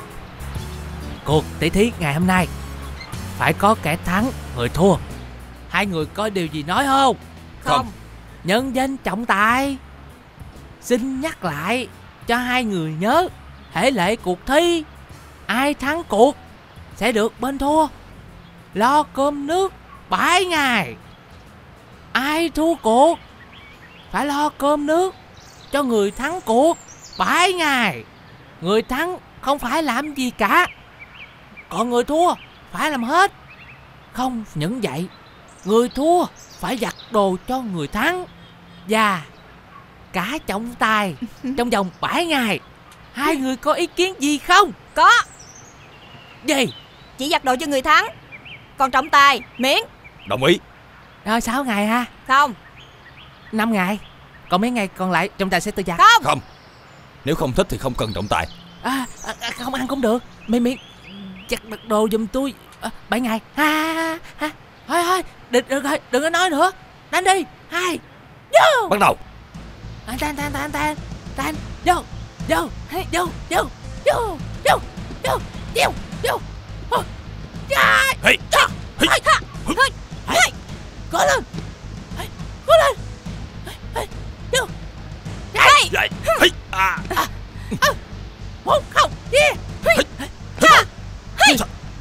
Speaker 4: Cuộc tỷ thí ngày hôm nay phải có kẻ thắng người thua. Hai người có điều gì nói không?
Speaker 5: Không.
Speaker 4: Nhân danh trọng tài, xin nhắc lại cho hai người nhớ, thể lệ cuộc thi, ai thắng cuộc sẽ được bên thua lo cơm nước bảy ngày. Ai thua cuộc phải lo cơm nước cho người thắng cuộc bảy ngày. Người thắng không phải làm gì cả, còn người thua phải làm hết. Không những vậy, người thua phải giặt đồ cho người thắng và cả trọng tài trong vòng bảy ngày. Hai người có ý kiến gì không?
Speaker 2: Có.
Speaker 4: Gì?
Speaker 2: Chỉ giặt đồ cho người thắng, còn trọng tài miễn.
Speaker 5: Đồng ý.
Speaker 4: Rồi sáu ngày ha?
Speaker 2: Không.
Speaker 4: Năm ngày. Còn mấy ngày còn lại trọng tài sẽ tự giặt.
Speaker 2: Không.
Speaker 5: Không. Nếu không thích thì không cần trọng tài.
Speaker 4: À, à không ăn cũng được. Miễn miễn giặt đồ giùm tôi à, bảy ngày. Ha ha ha. Thôi thôi, đừng, đừng, đừng, đừng có nói nữa. Đánh đi. Hai vô.
Speaker 5: Bắt đầu.
Speaker 4: Tan tan tan tan tan tan. Vô vô vô vô vô vô vô vô vô. Chạy.
Speaker 5: Hey.
Speaker 4: Hey. Hey. Hey. Cố lên. Cố lên. Vô. Chạy.
Speaker 5: Dậy. Hey. À.
Speaker 4: Một không. Yeah.
Speaker 5: Hey.
Speaker 4: Hey.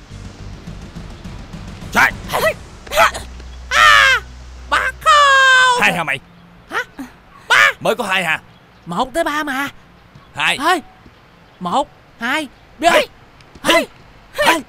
Speaker 5: Chạy.
Speaker 4: À. Ba không.
Speaker 5: Hai hả mày?
Speaker 4: Hả? Ba.
Speaker 5: Mới có hai hả?
Speaker 4: Một tới ba mà.
Speaker 5: Hai.
Speaker 4: Thôi. Một, hai, đi. Hai. Hai. Hai.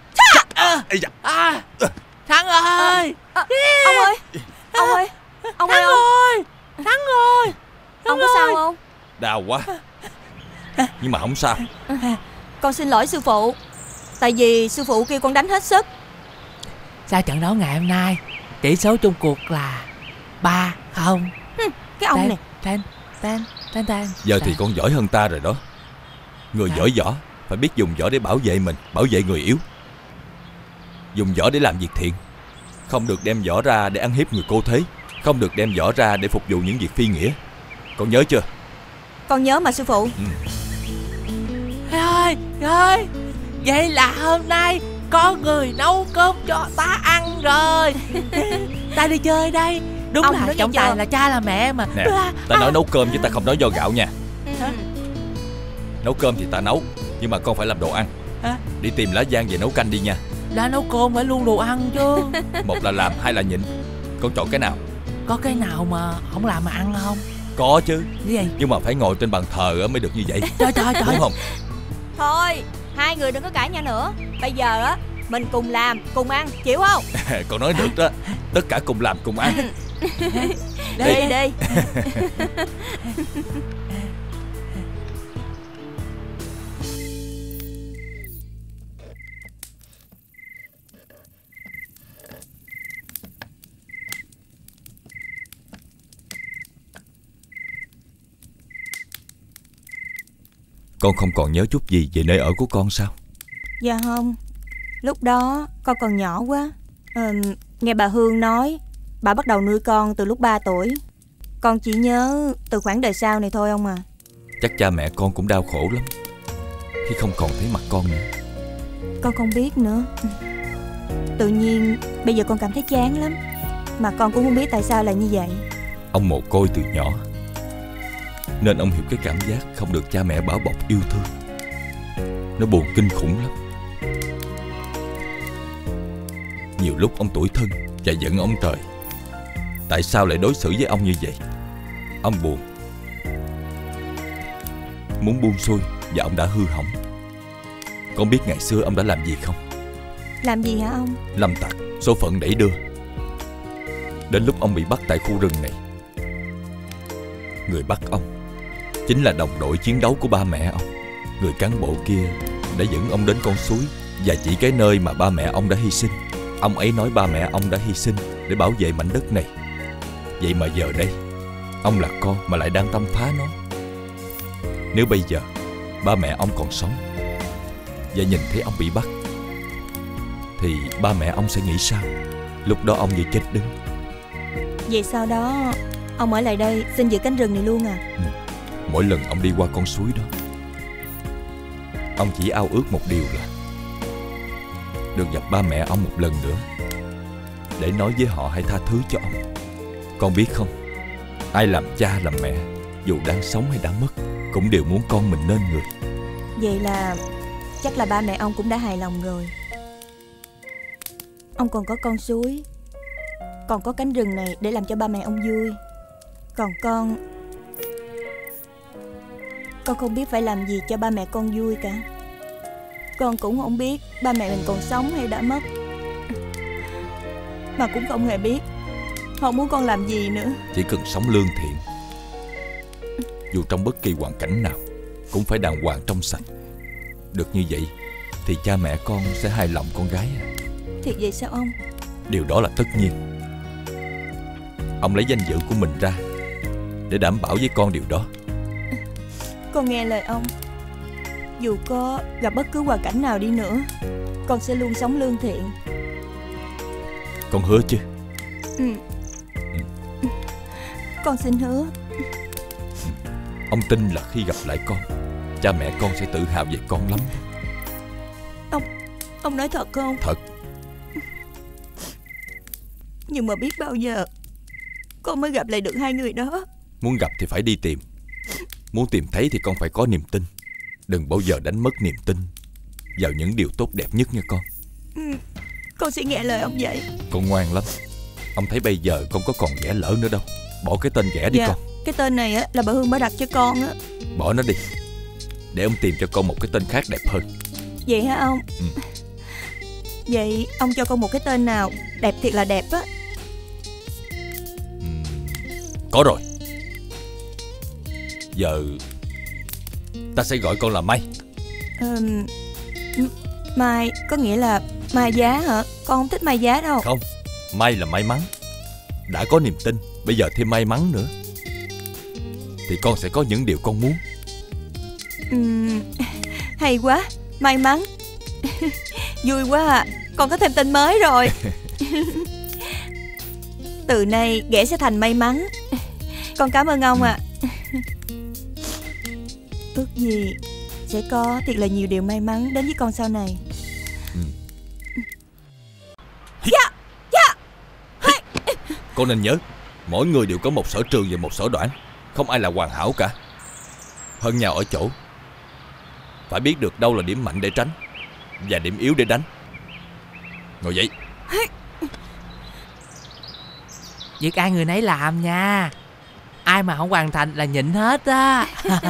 Speaker 4: À. Thắng ơi.
Speaker 2: À, ông ơi. Ông ơi. Ông
Speaker 4: Thắng
Speaker 2: ơi ông.
Speaker 4: rồi. Thắng rồi.
Speaker 2: Ông có sao không?
Speaker 5: Đau quá. Nhưng mà không sao.
Speaker 2: Con xin lỗi sư phụ. Tại vì sư phụ kêu con đánh hết sức.
Speaker 4: Sau trận đấu ngày hôm nay, tỷ số chung cuộc là ba không.
Speaker 2: Cái ông này.
Speaker 4: Tên, tên, tên, tên.
Speaker 5: Giờ thì con giỏi hơn ta rồi đó. Người giỏi võ phải biết dùng võ để bảo vệ mình, bảo vệ người yếu. Dùng võ để làm việc thiện, không được đem võ ra để ăn hiếp người cô thế, không được đem võ ra để phục vụ những việc phi nghĩa. Con nhớ chưa?
Speaker 2: Con nhớ mà sư phụ.
Speaker 5: Ừ.
Speaker 4: Rồi, rồi. Vậy là hôm nay có người nấu cơm cho ta ăn rồi. Ta đi chơi đây. Đúng
Speaker 2: Ông
Speaker 4: là trọng tài
Speaker 2: chưa?
Speaker 4: là cha là mẹ mà.
Speaker 5: Nè, ta nói nấu cơm chứ ta không nói do gạo nha.
Speaker 2: Ừ.
Speaker 5: Nấu cơm thì ta nấu, nhưng mà con phải làm đồ ăn.
Speaker 4: Hả?
Speaker 5: Đi tìm lá giang về nấu canh đi nha.
Speaker 4: Đã nấu cơm phải luôn đồ ăn chứ.
Speaker 5: Một là làm, hai là nhịn. Con chọn cái nào?
Speaker 4: Có cái nào mà không làm mà ăn không?
Speaker 5: Có chứ.
Speaker 4: Cái gì?
Speaker 5: Nhưng mà phải ngồi trên bàn thờ mới được như vậy.
Speaker 4: Trời trời trời.
Speaker 5: Đúng không?
Speaker 2: Thôi, hai người đừng có cãi nhau nữa. Bây giờ á, mình cùng làm, cùng ăn, chịu không?
Speaker 5: Con nói được đó. Tất cả cùng làm, cùng ăn.
Speaker 2: Đi đi, đi.
Speaker 5: Con không còn nhớ chút gì về nơi ở của con sao?
Speaker 2: Dạ không. Lúc đó con còn nhỏ quá. à, Nghe bà Hương nói bà bắt đầu nuôi con từ lúc ba tuổi. Con chỉ nhớ từ khoảng đời sau này thôi ông à.
Speaker 5: Chắc cha mẹ con cũng đau khổ lắm khi không còn thấy mặt con nữa.
Speaker 2: Con không biết nữa. Tự nhiên bây giờ con cảm thấy chán lắm. Mà con cũng không biết tại sao lại như vậy.
Speaker 5: Ông mồ côi từ nhỏ, nên ông hiểu cái cảm giác không được cha mẹ bảo bọc yêu thương. Nó buồn kinh khủng lắm. Nhiều lúc ông tủi thân và giận ông trời. Tại sao lại đối xử với ông như vậy? Ông buồn, muốn buông xuôi, và ông đã hư hỏng. Con biết ngày xưa ông đã làm gì không?
Speaker 2: Làm gì hả ông?
Speaker 5: Lâm tặc, số phận đẩy đưa. Đến lúc ông bị bắt tại khu rừng này, người bắt ông chính là đồng đội chiến đấu của ba mẹ ông. Người cán bộ kia đã dẫn ông đến con suối và chỉ cái nơi mà ba mẹ ông đã hy sinh. Ông ấy nói ba mẹ ông đã hy sinh để bảo vệ mảnh đất này. Vậy mà giờ đây, ông là con mà lại đang tăm phá nó. Nếu bây giờ ba mẹ ông còn sống và nhìn thấy ông bị bắt, thì ba mẹ ông sẽ nghĩ sao? Lúc đó ông như chết đứng.
Speaker 2: Vậy sau đó ông ở lại đây xin giữ cánh rừng này luôn à?
Speaker 5: Ừ. Mỗi lần ông đi qua con suối đó, ông chỉ ao ước một điều là được gặp ba mẹ ông một lần nữa, để nói với họ hãy tha thứ cho ông. Con biết không, ai làm cha làm mẹ, dù đang sống hay đã mất, cũng đều muốn con mình nên người.
Speaker 1: Vậy là chắc là ba mẹ ông cũng đã hài lòng rồi. Ông còn có con suối, còn có cánh rừng này để làm cho ba mẹ ông vui. Còn con, con không biết phải làm gì cho ba mẹ con vui cả. Con cũng không biết ba mẹ mình còn sống hay đã mất, mà cũng không hề biết họ muốn con làm gì nữa.
Speaker 5: Chỉ cần sống lương thiện, dù trong bất kỳ hoàn cảnh nào, cũng phải đàng hoàng trong sạch. Được như vậy thì cha mẹ con sẽ hài lòng con gái à.
Speaker 1: Thiệt vậy sao ông?
Speaker 5: Điều đó là tất nhiên. Ông lấy danh dự của mình ra để đảm bảo với con điều đó.
Speaker 1: Con nghe lời ông. Dù có gặp bất cứ hoàn cảnh nào đi nữa, con sẽ luôn sống lương thiện.
Speaker 5: Con hứa chứ?
Speaker 1: Ừ. Ừ. Con xin hứa.
Speaker 5: Ông tin là khi gặp lại con, cha mẹ con sẽ tự hào về con lắm.
Speaker 1: Ông Ông nói thật không?
Speaker 5: Thật.
Speaker 1: Nhưng mà biết bao giờ con mới gặp lại được hai người đó.
Speaker 5: Muốn gặp thì phải đi tìm. Muốn tìm thấy thì con phải có niềm tin. Đừng bao giờ đánh mất niềm tin vào những điều tốt đẹp nhất nha con.
Speaker 1: Ừ, con sẽ nghe lời ông vậy.
Speaker 5: Con ngoan lắm. Ông thấy bây giờ con có còn ghẻ lỡ nữa đâu. Bỏ cái tên ghẻ đi
Speaker 1: dạ,
Speaker 5: con.
Speaker 1: Cái tên này á là bà Hương bà đặt cho con á.
Speaker 5: Bỏ nó đi, để ông tìm cho con một cái tên khác đẹp hơn.
Speaker 1: Vậy hả ông?
Speaker 5: Ừ.
Speaker 1: Vậy ông cho con một cái tên nào đẹp thiệt là đẹp á.
Speaker 5: Ừ. Có rồi. Giờ ta sẽ gọi con là May.
Speaker 1: ừ, Mai có nghĩa là Mai giá hả? Con không thích Mai giá đâu.
Speaker 5: Không, May là may mắn. Đã có niềm tin, bây giờ thêm may mắn nữa, thì con sẽ có những điều con muốn.
Speaker 1: ừ, Hay quá, may mắn. Vui quá à, con có thêm tên mới rồi. Từ nay ghẻ sẽ thành may mắn. Con cảm ơn ông ạ. à. Ước gì sẽ có thiệt là nhiều điều may mắn đến với con sau này.
Speaker 5: Ừ.
Speaker 1: Dạ, dạ.
Speaker 5: Con nên nhớ, mỗi người đều có một sở trường và một sở đoản. Không ai là hoàn hảo cả. Hơn nhau ở chỗ phải biết được đâu là điểm mạnh để tránh và điểm yếu để đánh. Ngồi dậy.
Speaker 4: Việc ai người nấy làm nha. Ai mà không hoàn thành là nhịn hết á.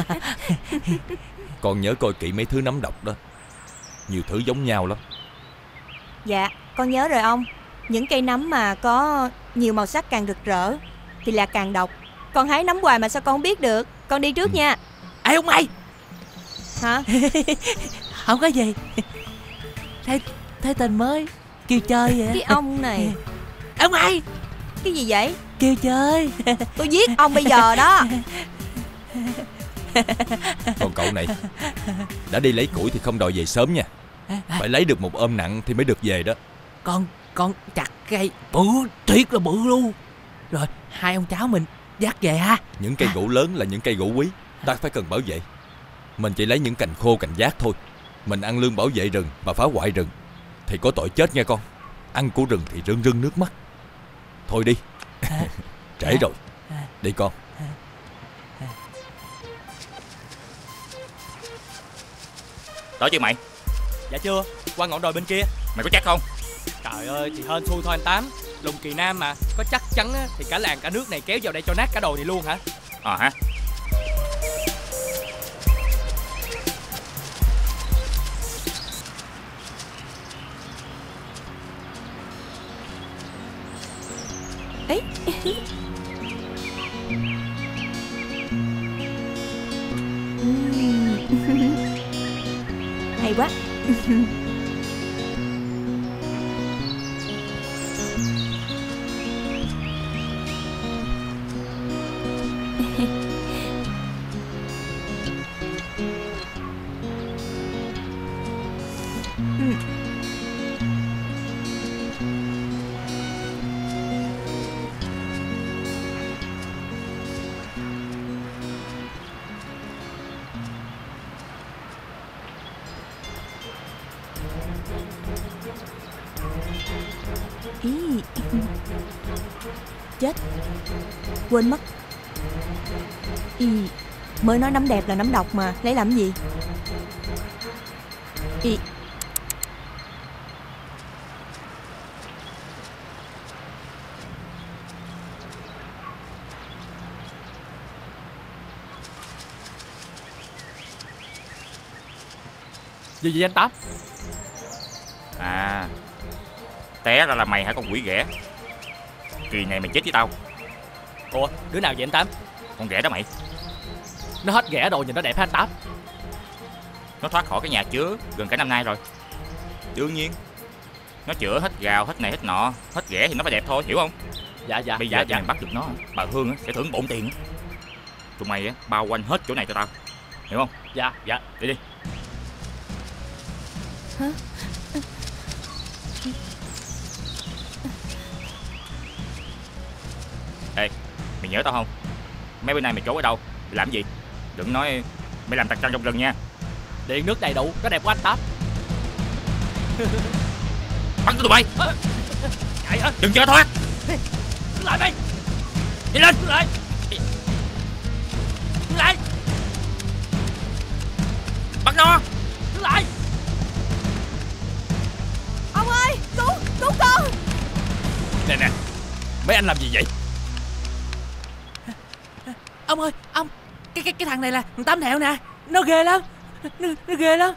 Speaker 5: Con nhớ coi kỹ mấy thứ nấm độc đó. Nhiều thứ giống nhau lắm.
Speaker 1: Dạ, con nhớ rồi ông. Những cây nấm mà có nhiều màu sắc càng rực rỡ thì là càng độc. Con hái nấm hoài mà sao con không biết được. Con đi trước ừ. nha.
Speaker 4: Ê ông May.
Speaker 1: Hả?
Speaker 4: Không có gì. Thấy, thấy tên mới kêu chơi vậy.
Speaker 1: Cái ông này.
Speaker 4: Ông May.
Speaker 1: Cái gì vậy?
Speaker 4: Kêu chơi.
Speaker 1: Tôi giết ông bây giờ đó.
Speaker 5: Còn cậu này, đã đi lấy củi thì không đòi về sớm nha. Phải lấy được một ôm nặng thì mới được về đó.
Speaker 4: Con con chặt cây bự, thiệt là bự luôn. Rồi hai ông cháu mình dắt về ha.
Speaker 5: Những cây gỗ lớn là những cây gỗ quý, ta phải cần bảo vệ. Mình chỉ lấy những cành khô cành giác thôi. Mình ăn lương bảo vệ rừng mà phá hoại rừng thì có tội chết nha con. Ăn của rừng thì rưng rưng nước mắt. Thôi đi. Trễ rồi. Đi con.
Speaker 9: Đó chưa mày?
Speaker 10: Dạ chưa, qua ngọn đồi bên kia.
Speaker 9: Mày có chắc không?
Speaker 10: Trời ơi, thì hên xui thôi anh Tám. Lùng Kỳ Nam mà, có chắc chắn á, thì cả làng cả nước này kéo vào đây cho nát cả đồi này luôn hả?
Speaker 9: Ờ hả?
Speaker 1: Ấy. Hay quá. Ý. Chết, quên mất. Ý. Mới nói nấm đẹp là nấm độc mà, lấy làm gì? Ý.
Speaker 10: Gì vậy anh Tám?
Speaker 9: À, té ra là mày hả con quỷ ghẻ? Kỳ này mày chết với tao.
Speaker 10: Ủa, đứa nào vậy anh Tám?
Speaker 9: Con ghẻ đó mày.
Speaker 10: Nó hết ghẻ rồi nhìn nó đẹp hả anh Tám?
Speaker 9: Nó thoát khỏi cái nhà chứa gần cả năm nay rồi. Đương nhiên nó chữa hết gào, hết này hết nọ, hết ghẻ thì nó phải đẹp thôi, hiểu không?
Speaker 10: Dạ dạ.
Speaker 9: Bây giờ
Speaker 10: dạ,
Speaker 9: tụi
Speaker 10: dạ.
Speaker 9: mày bắt được nó, bà Hương á, sẽ thưởng bộn tiền. Tụi mày á, bao quanh hết chỗ này cho tao, hiểu không?
Speaker 10: Dạ dạ.
Speaker 9: Đi đi.
Speaker 1: Hả?
Speaker 9: Ê, mày nhớ tao không? Mấy bữa nay mày trốn ở đâu? Mày làm gì? Đừng nói mày làm tạc trăng trong rừng nha.
Speaker 10: Điện nước đầy đủ, nó đẹp quá anh Tám.
Speaker 9: Bắn tụi bay.
Speaker 10: Chạy hả?
Speaker 9: Đừng cho thoát.
Speaker 10: Lại mày.
Speaker 9: Đi lên.
Speaker 10: Lại. Lại.
Speaker 9: Bắn nó.
Speaker 10: Lại.
Speaker 1: Ông ơi, cứu, cứu con.
Speaker 5: Nè nè, mấy anh làm gì vậy?
Speaker 4: Ông ơi, ông, cái cái cái thằng này là thằng Tám Thẹo nè, nó ghê lắm, nó, nó ghê lắm.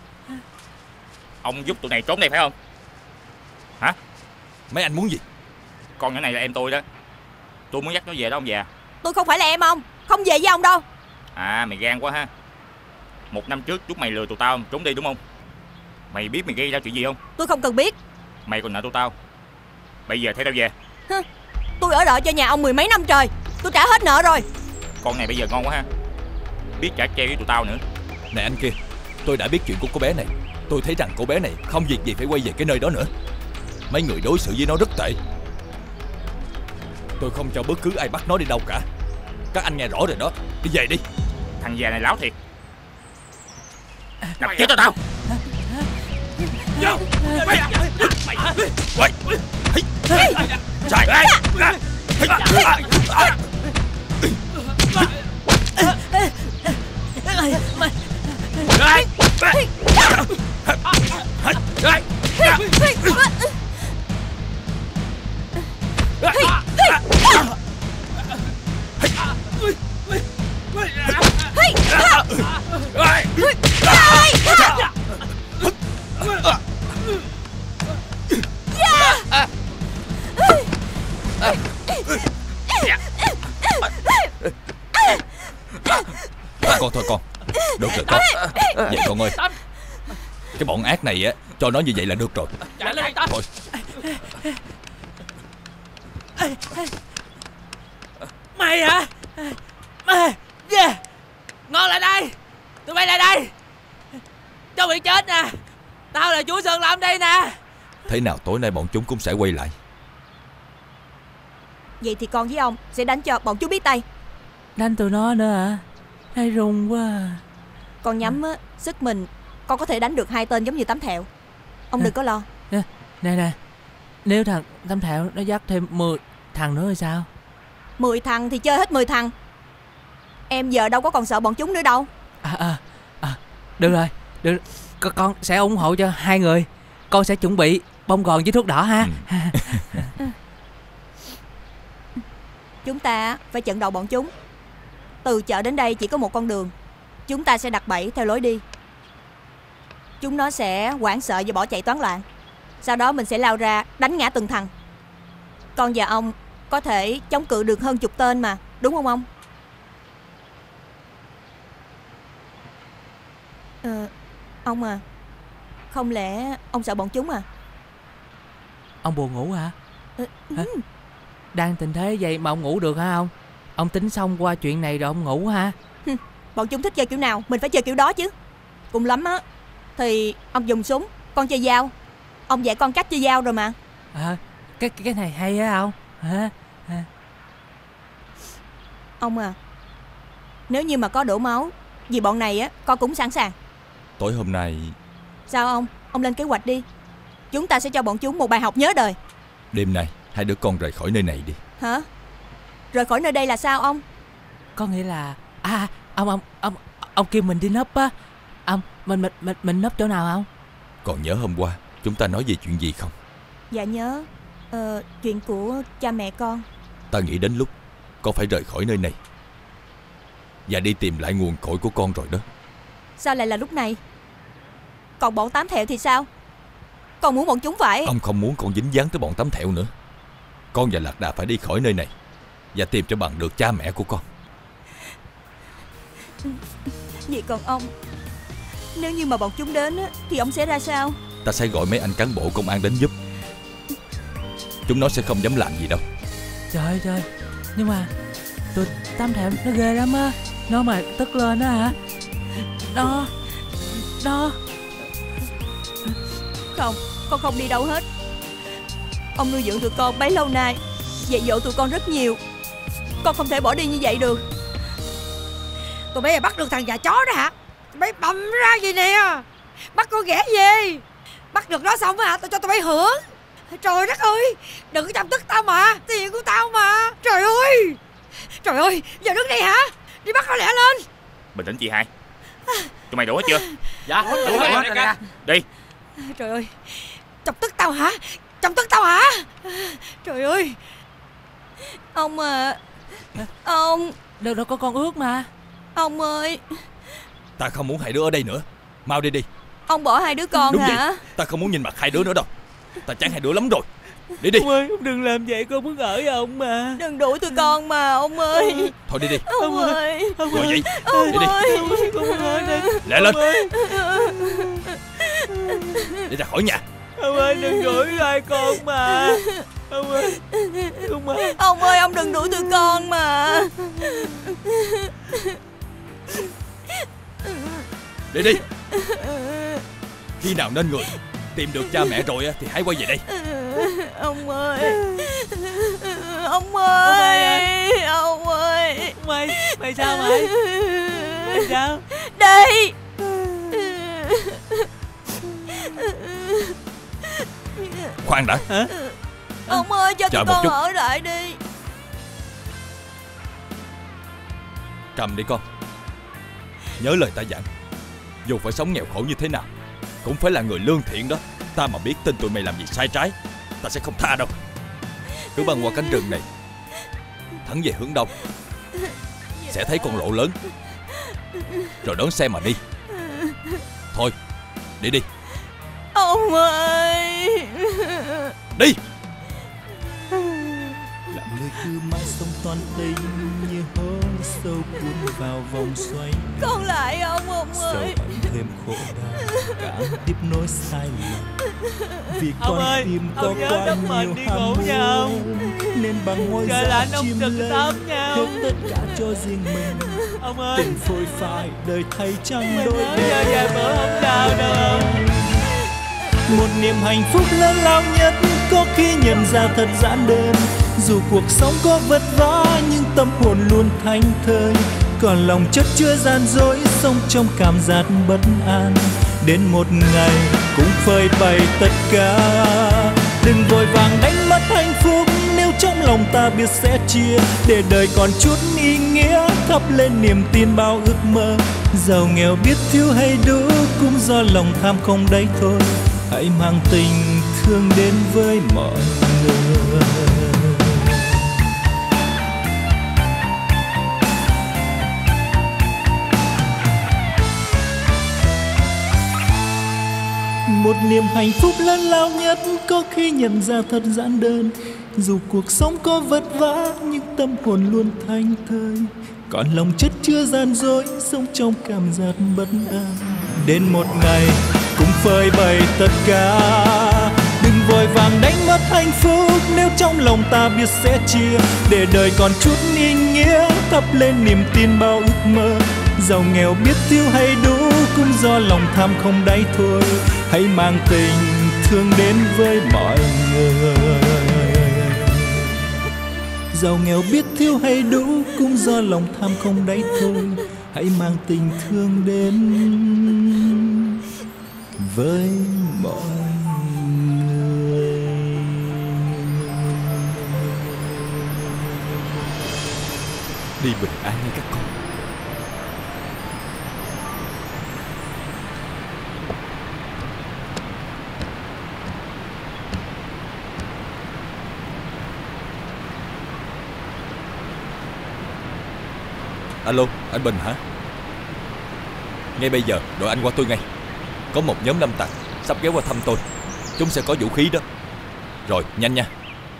Speaker 9: Ông giúp tụi này trốn đây phải không? Hả?
Speaker 5: Mấy anh muốn gì?
Speaker 9: Con nhỏ này là em tôi đó. Tôi muốn dắt nó về đó ông già.
Speaker 1: Tôi không phải là em ông, không về với ông đâu.
Speaker 9: À, mày gan quá ha. Một năm trước chúng mày lừa tụi tao trốn đi đúng không? Mày biết mày gây ra chuyện gì không?
Speaker 1: Tôi không cần biết.
Speaker 9: Mày còn nợ tụi tao. Bây giờ theo tao về.
Speaker 1: Hừ, tôi ở đợi cho nhà ông mười mấy năm trời, tôi trả hết nợ rồi.
Speaker 9: Con này bây giờ ngon quá ha. Biết trả treo với tụi tao nữa.
Speaker 5: Nè anh kia, tôi đã biết chuyện của cô bé này. Tôi thấy rằng cô bé này không việc gì phải quay về cái nơi đó nữa. Mấy người đối xử với nó rất tệ. Tôi không cho bất cứ ai bắt nó đi đâu cả. Các anh nghe rõ rồi đó. Đi về đi.
Speaker 9: Thằng già này láo thiệt. Đập chết cho tao.
Speaker 5: Vô. Mày. Mày. Chạy. Con thôi con. Được rồi con. Vậy con ơi, cái bọn ác này á, cho nó như vậy là được rồi.
Speaker 10: Chạy lên đây Tám.
Speaker 5: Thôi.
Speaker 4: Mày hả? Mày, yeah. Ngon lại đây. Tụi bay lại đây. Cho bị chết nè. Tao là chủ Sơn Lâm đây nè.
Speaker 5: Thế nào tối nay bọn chúng cũng sẽ quay lại.
Speaker 1: Vậy thì con với ông sẽ đánh cho bọn chú biết tay.
Speaker 4: Đánh tụi nó nữa hả? Hay rùng quá à.
Speaker 1: Con nhắm á, sức mình con có thể đánh được hai tên giống như Tám Thẹo. Ông đừng có lo.
Speaker 4: Nè nè, nếu thằng Tám Thẹo nó dắt thêm mười thằng nữa thì sao?
Speaker 1: Mười thằng thì chơi hết mười thằng. Em giờ đâu có còn sợ bọn chúng nữa đâu.
Speaker 4: À, à, à, được rồi, được. Con, con sẽ ủng hộ cho hai người. Con sẽ chuẩn bị bông gòn với thuốc đỏ ha.
Speaker 1: Ừ. Chúng ta phải chặn đầu bọn chúng. Từ chợ đến đây chỉ có một con đường. Chúng ta sẽ đặt bẫy theo lối đi. Chúng nó sẽ hoảng sợ và bỏ chạy toán loạn. Sau đó mình sẽ lao ra đánh ngã từng thằng. Con và ông có thể chống cự được hơn chục tên mà, đúng không ông? Ờ, ông à, không lẽ ông sợ bọn chúng à?
Speaker 4: Ông buồn ngủ hả?
Speaker 1: Ừ.
Speaker 4: Hả? Đang tình thế vậy mà ông ngủ được hả ông? Ông tính xong qua chuyện này rồi ông ngủ hả?
Speaker 1: Bọn chúng thích chơi kiểu nào mình phải chơi kiểu đó chứ. Cùng lắm á thì ông dùng súng, con chơi dao. Ông dạy con cách chơi dao rồi mà.
Speaker 4: À, cái cái này hay á ông hả? À.
Speaker 1: Ông à, nếu như mà có đổ máu vì bọn này á, con cũng sẵn sàng.
Speaker 5: Tối hôm nay
Speaker 1: Sao ông? Ông lên kế hoạch đi. Chúng ta sẽ cho bọn chúng một bài học nhớ đời.
Speaker 5: Đêm nay hai đứa con rời khỏi nơi này đi.
Speaker 1: Hả? Rời khỏi nơi đây là sao ông?
Speaker 4: Có nghĩa là à ông ông ông ông kêu mình đi nấp á. Ông mình mình mình mình nấp chỗ nào không?
Speaker 5: Còn nhớ hôm qua chúng ta nói về chuyện gì không?
Speaker 1: Dạ nhớ. Ờ, chuyện của cha mẹ con.
Speaker 5: Ta nghĩ đến lúc con phải rời khỏi nơi này và đi tìm lại nguồn cội của con rồi đó.
Speaker 1: Sao lại là lúc này? Còn bọn tám thẹo thì sao? Con muốn bọn chúng phải...
Speaker 5: Ông không muốn con dính dáng tới bọn tám thẹo nữa. Con và Lạc Đà phải đi khỏi nơi này và tìm cho bằng được cha mẹ của con.
Speaker 1: Vậy còn ông, nếu như mà bọn chúng đến thì ông sẽ ra sao?
Speaker 5: Ta sẽ gọi mấy anh cán bộ công an đến giúp. Chúng nó sẽ không dám làm gì đâu.
Speaker 4: Trời ơi trời. Nhưng mà tụi tám thẹo nó ghê lắm á. Nó mà tức lên á hả? Nó Nó
Speaker 1: Không, con không đi đâu hết. Ông nuôi dưỡng tụi con bấy lâu nay, dạy dỗ tụi con rất nhiều. Con không thể bỏ đi như vậy được.
Speaker 2: Tụi bay bắt được thằng già chó đó hả? Tụi bay bầm ra gì nè. Bắt con ghẻ gì? Bắt được nó xong hả? Tao cho tụi bay hưởng. Trời đất ơi, đừng có chọc tức tao mà. Tiền của tao mà. Trời ơi. Trời ơi, giờ đứng đây hả? Đi bắt nó lẹ lên.
Speaker 9: Bình tĩnh chị hai. Tụi mày đủ hết chưa?
Speaker 10: Dạ đủ rồi đại ca.
Speaker 9: Đi.
Speaker 2: Trời ơi, chọc tức tao hả? Chọc tức tao hả? Trời ơi.
Speaker 1: Ông à, ông.
Speaker 4: Đâu đâu có con ướt mà.
Speaker 1: Ông ơi.
Speaker 5: Ta không muốn hai đứa ở đây nữa. Mau đi đi.
Speaker 1: Ông bỏ hai đứa con
Speaker 5: Đúng
Speaker 1: hả?
Speaker 5: vậy. Ta không muốn nhìn mặt hai đứa nữa đâu. Ta chán hai đứa lắm rồi. Đi đi.
Speaker 4: Ông ơi, ông đừng làm vậy, con muốn ở với ông mà.
Speaker 1: Đừng đuổi tụi con mà ông ơi.
Speaker 5: Thôi đi đi.
Speaker 1: Ông ơi.
Speaker 4: Ông
Speaker 5: Ngồi
Speaker 4: ơi.
Speaker 5: vậy.
Speaker 1: Ông
Speaker 5: Đi đi.
Speaker 1: ơi.
Speaker 4: Con ơi đi.
Speaker 5: Lẹ lên. Đi ra khỏi nhà.
Speaker 4: Ông ơi đừng đuổi hai con mà. Ông ơi. Ông ơi.
Speaker 1: Ông ơi, ông đừng đuổi tụi con mà.
Speaker 5: Đi đi. Khi nào nên người tìm được cha mẹ rồi thì hãy quay về đây.
Speaker 1: Ông ơi. Ông ơi. Ông ơi.
Speaker 4: Mày, mày sao mày? Mày sao?
Speaker 1: Đây.
Speaker 5: Khoan đã.
Speaker 4: Hả?
Speaker 1: Ông ơi, cho
Speaker 5: Chờ
Speaker 1: tụi
Speaker 5: một
Speaker 1: con
Speaker 5: chút.
Speaker 1: ở lại đi.
Speaker 5: Cầm đi con. Nhớ lời ta dặn, dù phải sống nghèo khổ như thế nào cũng phải là người lương thiện đó. Ta mà biết tin tụi mày làm gì sai trái, ta sẽ không tha đâu. Cứ băng qua cánh rừng này, thẳng về hướng đông, sẽ thấy con lộ lớn, rồi đón xe mà đi. Thôi, đi đi.
Speaker 1: Ông ơi.
Speaker 5: Đi.
Speaker 6: Làm người cứ mãi sống toan tính như hố sâu cuốn vào vòng xoáy.
Speaker 1: Con lại ông, ông
Speaker 6: Sầu
Speaker 1: ơi.
Speaker 6: ẩn thêm khổ đau, cả tiếp nối sai lầm. Vì
Speaker 4: Ông
Speaker 6: con
Speaker 4: ơi,
Speaker 6: tim có
Speaker 4: ông nhớ
Speaker 6: quá
Speaker 4: đắp mền
Speaker 6: nhiều
Speaker 4: đi
Speaker 6: ham
Speaker 4: ngủ nha ông.
Speaker 6: muốn, nên bằng môi
Speaker 4: Trời
Speaker 6: da
Speaker 4: lạnh ông
Speaker 6: chim
Speaker 4: đừng
Speaker 6: lên
Speaker 4: tắm nha
Speaker 6: hết
Speaker 4: ông.
Speaker 6: tất cả cho riêng mình.
Speaker 4: Ông ơi.
Speaker 6: Tình phôi phai đời thay chẳng
Speaker 4: Mình
Speaker 6: đôi
Speaker 4: nói giờ vài bữa không sao đâu.
Speaker 6: Một niềm hạnh phúc lớn lao nhất có khi nhận ra thật giản đơn. Dù cuộc sống có vất vả nhưng tâm hồn luôn thanh thơi. Còn lòng chất chứa gian dối, sống trong cảm giác bất an. Đến một ngày cũng phơi bày tất cả. Đừng vội vàng đánh mất hạnh phúc nếu trong lòng ta biết sẽ chia. Để đời còn chút ý nghĩa, thắp lên niềm tin bao ước mơ. Giàu nghèo biết thiếu hay đủ cũng do lòng tham không đấy thôi. Hãy mang tình thương đến với mọi người. Một niềm hạnh phúc lớn lao nhất có khi nhận ra thật giản đơn. Dù cuộc sống có vất vả nhưng tâm hồn luôn thanh thơi. Còn lòng chất chứa gian dối, sống trong cảm giác bất an. Đến một ngày cũng phơi bày tất cả. Đừng vội vàng đánh mất hạnh phúc nếu trong lòng ta biết sẽ chia. Để đời còn chút ý nghĩa, thắp lên niềm tin bao ước mơ. Giàu nghèo biết thiếu hay đủ cũng do lòng tham không đáy thôi. Hãy mang tình thương đến với mọi người. Giàu nghèo biết thiếu hay đủ cũng do lòng tham không đáy thôi. Hãy mang tình thương đến với mọi người.
Speaker 5: đi bình an nha các con. Alo, anh Bình hả? Ngay bây giờ đội anh qua tôi ngay. Có một nhóm lâm tặc sắp ghé qua thăm tôi. Chúng sẽ có vũ khí đó. Rồi, nhanh nha.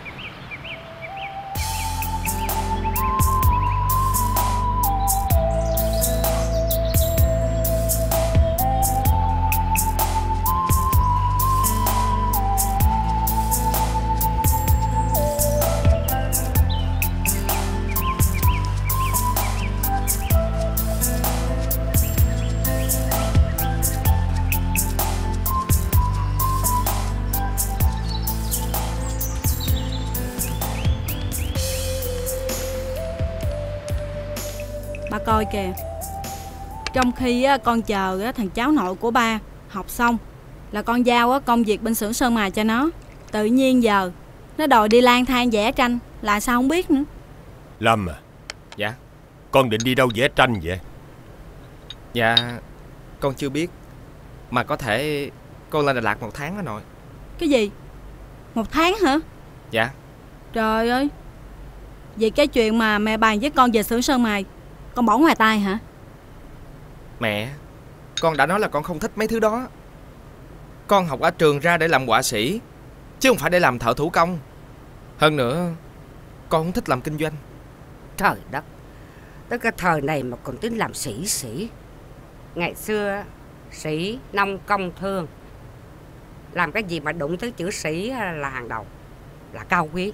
Speaker 11: Ba coi kìa. Trong khi á, con chờ á, thằng cháu nội của ba học xong là con giao á, công việc bên xưởng sơn mài cho nó. Tự nhiên giờ nó đòi đi lang thang vẽ tranh là sao không biết nữa.
Speaker 12: Lâm à.
Speaker 13: Dạ.
Speaker 12: Con định đi đâu vẽ tranh vậy?
Speaker 13: Dạ con chưa biết. Mà có thể con lên Đà Lạt một tháng đó nội.
Speaker 11: Cái gì? Một tháng hả?
Speaker 13: Dạ.
Speaker 11: Trời ơi. Vậy cái chuyện mà mẹ bàn với con về xưởng sơn mài con bỏ ngoài tai hả?
Speaker 13: Mẹ, con đã nói là con không thích mấy thứ đó. Con học ở trường ra để làm họa sĩ, chứ không phải để làm thợ thủ công. Hơn nữa, con không thích làm kinh doanh.
Speaker 2: Trời đất, tới cái thời này mà còn tính làm sĩ sĩ. Ngày xưa sĩ nông công thương, làm cái gì mà đụng tới chữ sĩ là hàng đầu, là cao quý.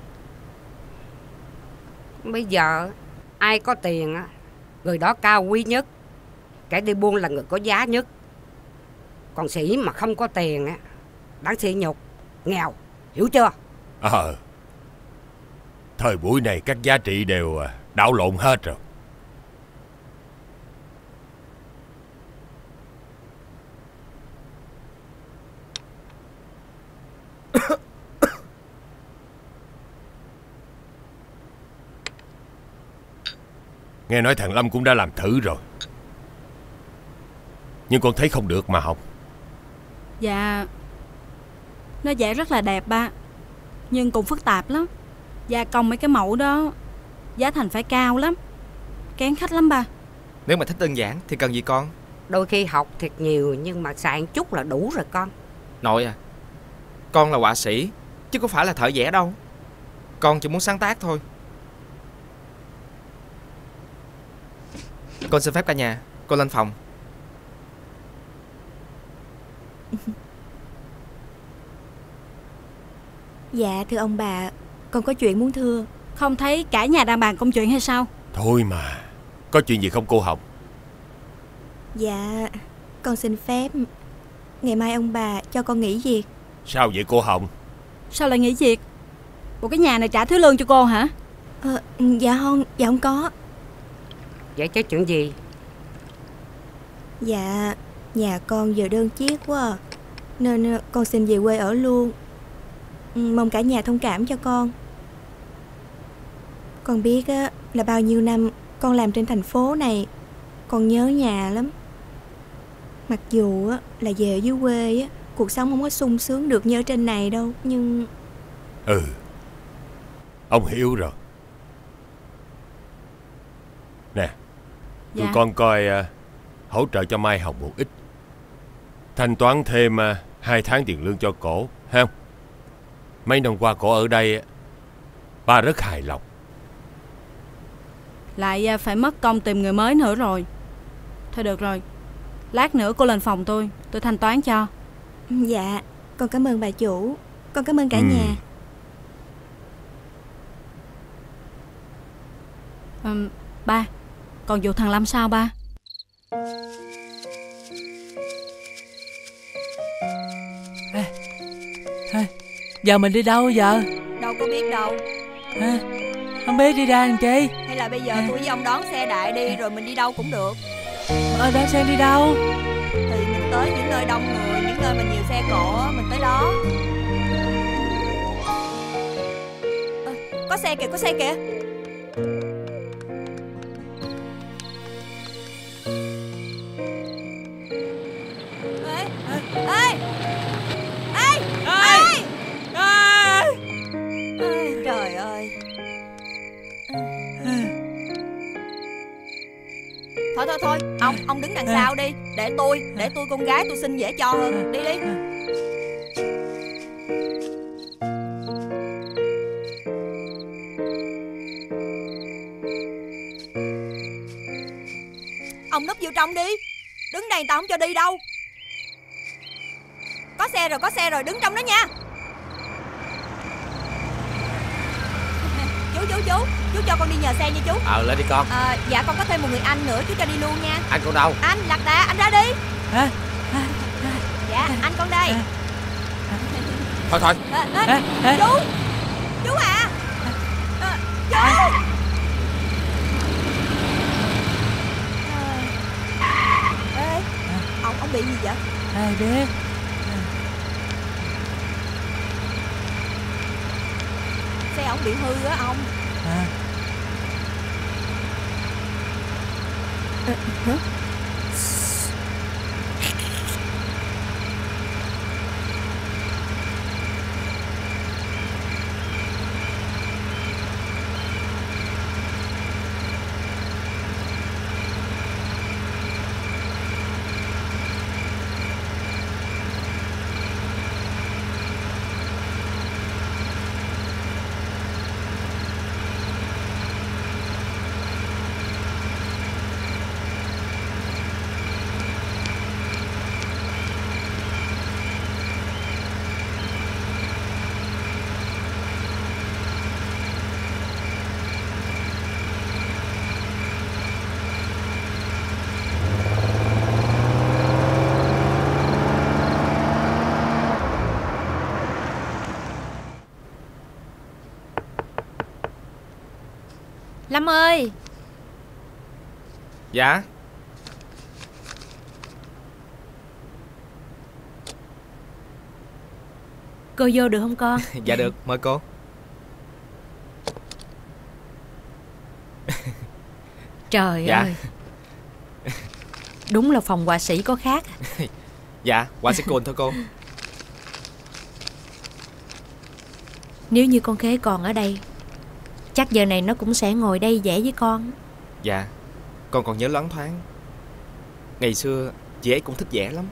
Speaker 2: Bây giờ ai có tiền người đó cao quý nhất, kẻ đi buôn là người có giá nhất. Còn sĩ mà không có tiền á, đáng sỉ nhục, nghèo, hiểu chưa?
Speaker 12: Ờ à, thời buổi này các giá trị đều đảo lộn hết rồi. Nghe nói thằng Lâm cũng đã làm thử rồi, nhưng con thấy không được mà học.
Speaker 11: Dạ, nó vẽ rất là đẹp ba, nhưng cũng phức tạp lắm. Gia công mấy cái mẫu đó giá thành phải cao lắm, kén khách lắm ba.
Speaker 13: Nếu mà thích đơn giản thì cần gì con?
Speaker 2: Đôi khi học thiệt nhiều nhưng mà xài chút là đủ rồi con.
Speaker 13: Nội à, con là họa sĩ chứ có phải là thợ vẽ đâu. Con chỉ muốn sáng tác thôi. Con xin phép cả nhà, con lên phòng.
Speaker 1: Dạ thưa ông bà, con có chuyện muốn thưa.
Speaker 11: Không thấy cả nhà đang bàn công chuyện hay sao?
Speaker 12: Thôi mà, có chuyện gì không cô Hồng?
Speaker 1: Dạ, con xin phép ngày mai ông bà cho con nghỉ việc.
Speaker 12: Sao vậy cô Hồng?
Speaker 11: Sao lại nghỉ việc? Bộ cái nhà này trả thứ lương cho cô hả?
Speaker 1: Ờ, dạ không, dạ không có.
Speaker 2: Vậy chứ chuyện gì?
Speaker 1: Dạ, nhà con giờ đơn chiếc quá à, nên con xin về quê ở luôn. Mong cả nhà thông cảm cho con. Con biết á, là bao nhiêu năm con làm trên thành phố này, con nhớ nhà lắm. Mặc dù á, là về ở dưới quê á, cuộc sống không có sung sướng được như ở trên này đâu, nhưng...
Speaker 12: Ừ, ông hiểu rồi. Nè, tụi
Speaker 11: dạ.
Speaker 12: con coi uh, hỗ trợ cho Mai Hồng một ít, thanh toán thêm uh, hai tháng tiền lương cho cổ, thấy không? Mấy năm qua cổ ở đây, ba rất hài lòng.
Speaker 11: Lại phải mất công tìm người mới nữa rồi. Thôi được rồi, lát nữa cô lên phòng tôi, tôi thanh toán cho.
Speaker 1: Dạ, con cảm ơn bà chủ, con cảm ơn cả
Speaker 12: ừ.
Speaker 1: nhà.
Speaker 11: um, Ba, còn vụ thằng Lâm sao ba?
Speaker 4: Ê, ê, giờ mình đi đâu giờ?
Speaker 1: Đâu có biết đâu.
Speaker 4: Ê, không biết đi ra làm chi.
Speaker 1: Hay là bây giờ tôi với ông đón xe đại đi rồi mình đi đâu cũng được.
Speaker 4: Ờ, đón xe đi đâu?
Speaker 1: Thì mình tới những nơi đông người, những nơi mà nhiều xe cộ, mình tới đó. À, có xe kìa, có xe kìa. Thôi thôi thôi, ông ông đứng đằng sau đi. Để tôi, để tôi con gái tôi xin dễ cho hơn. Đi đi. Ông núp vô trong đi. Đứng đây tao không cho đi đâu. Có xe rồi, có xe rồi, đứng trong đó nha. Chú, chú, chú Chú cho con đi nhờ xe nha chú.
Speaker 13: Ờ, lên đi con.
Speaker 1: à, Dạ con có thêm một người anh nữa, chú cho đi luôn nha.
Speaker 13: Anh con đâu?
Speaker 1: Anh, Lạc Đà, anh ra đi.
Speaker 4: à, à,
Speaker 1: Dạ, anh con đây.
Speaker 13: Thôi thôi
Speaker 1: à, à, à, Chú, chú à, à chú à. Ê, ông, ông bị gì vậy?
Speaker 4: Ai biết.
Speaker 1: Xe ông bị hư á ông.
Speaker 4: À.
Speaker 1: À, hả?
Speaker 7: Lâm ơi.
Speaker 13: Dạ.
Speaker 7: Cô vô được không con?
Speaker 13: Dạ được, mời cô.
Speaker 7: Trời
Speaker 13: dạ.
Speaker 7: ơi, đúng là phòng họa sĩ có khác.
Speaker 13: Dạ, họa sĩ Cồn thôi cô.
Speaker 7: Nếu như con Khế còn ở đây, chắc giờ này nó cũng sẽ ngồi đây vẽ với con.
Speaker 13: Dạ, con còn nhớ loáng thoáng. Ngày xưa chị ấy cũng thích vẽ lắm.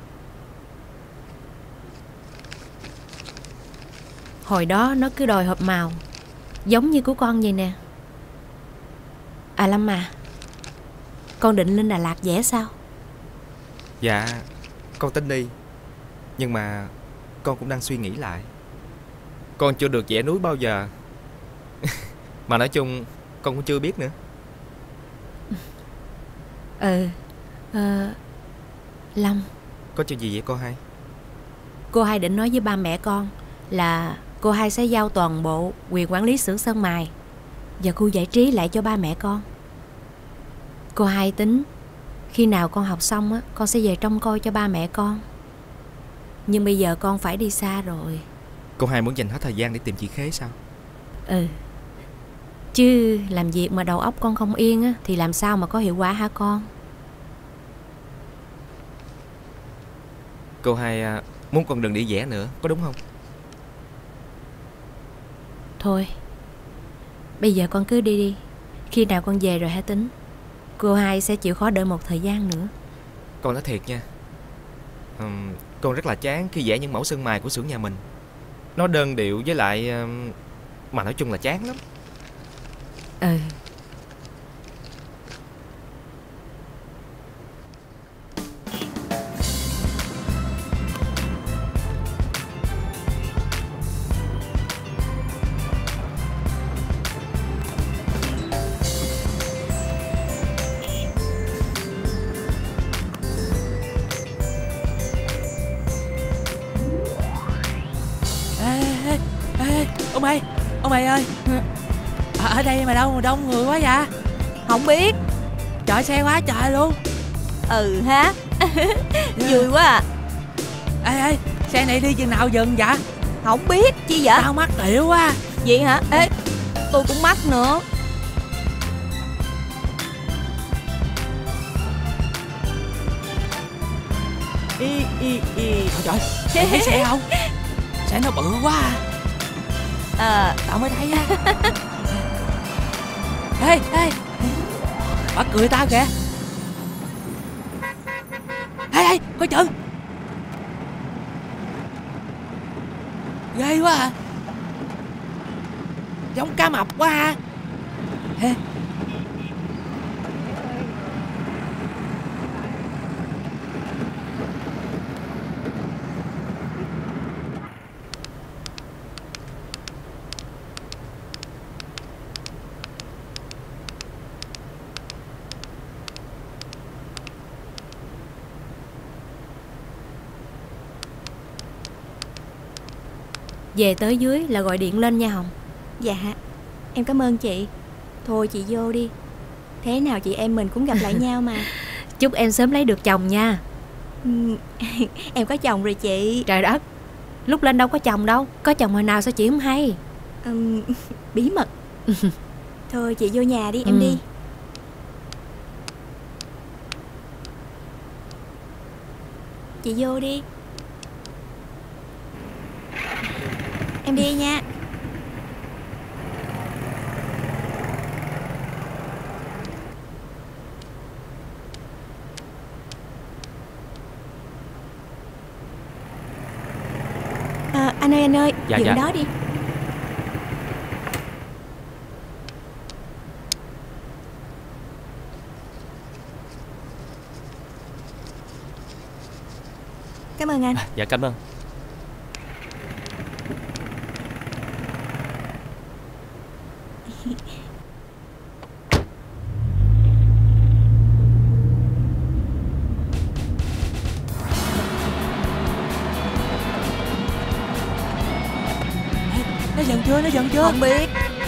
Speaker 7: Hồi đó nó cứ đòi hộp màu giống như của con vậy nè. À Lâm à, con định lên Đà Lạt vẽ sao?
Speaker 13: Dạ, con tính đi. Nhưng mà con cũng đang suy nghĩ lại. Con chưa được vẽ núi bao giờ. Mà nói chung con cũng chưa biết nữa.
Speaker 7: Ừ ờ, Lâm,
Speaker 13: có chuyện gì vậy cô hai?
Speaker 7: Cô hai định nói với ba mẹ con là cô hai sẽ giao toàn bộ quyền quản lý xưởng sơn mài và khu giải trí lại cho ba mẹ con. Cô hai tính khi nào con học xong á, con sẽ về trông coi cho ba mẹ con. Nhưng bây giờ con phải đi xa rồi.
Speaker 13: Cô hai muốn dành hết thời gian để tìm chị Khế sao?
Speaker 7: Ừ, chứ làm việc mà đầu óc con không yên á thì làm sao mà có hiệu quả hả con?
Speaker 13: Cô hai muốn con đừng đi vẽ nữa, có đúng không?
Speaker 7: Thôi, bây giờ con cứ đi đi. Khi nào con về rồi hãy tính. Cô hai sẽ chịu khó đợi một thời gian nữa.
Speaker 13: Con nói thiệt nha, uhm, con rất là chán khi vẽ những mẫu sơn mài của xưởng nhà mình. Nó đơn điệu với lại um, mà nói chung là chán lắm.
Speaker 7: Ừ.
Speaker 4: Ông ơi, ông ơi ơi, à, ở đây mà đâu mà đông người quá vậy?
Speaker 1: Không biết.
Speaker 4: Trời, xe quá trời luôn.
Speaker 1: Ừ ha. Vui quá à.
Speaker 4: Ê ê, xe này đi chừng nào dừng vậy?
Speaker 1: Không biết, chi vậy?
Speaker 4: Tao mắc tiểu quá.
Speaker 1: Vậy hả? Ê, tôi cũng mắc nữa.
Speaker 4: Y y y. Trời trời, thấy xe không? Xe nó bự quá à.
Speaker 1: À,
Speaker 4: tao mới thấy á. Ê ê, bắt cười tao kìa. ê, coi chừng. Ghê quá à. Giống cá mập quá à. Ê.
Speaker 7: Về tới dưới là gọi điện lên nha Hồng.
Speaker 1: Dạ, em cảm ơn chị. Thôi chị vô đi. Thế nào chị em mình cũng gặp lại nhau mà.
Speaker 7: Chúc em sớm lấy được chồng nha.
Speaker 1: Em có chồng rồi chị.
Speaker 7: Trời đất, lúc lên đâu có chồng đâu. Có chồng hồi nào sao chị không hay?
Speaker 1: um, Bí mật. Thôi chị vô nhà đi, em ừ. đi. Chị vô đi. Em đi nha. À, anh ơi anh ơi,
Speaker 9: dạ,
Speaker 1: dựng
Speaker 9: dạ.
Speaker 1: đó đi. Cảm ơn anh.
Speaker 9: À, dạ cảm ơn.
Speaker 4: Nó dần chưa, nó dần chưa?
Speaker 2: Không biết.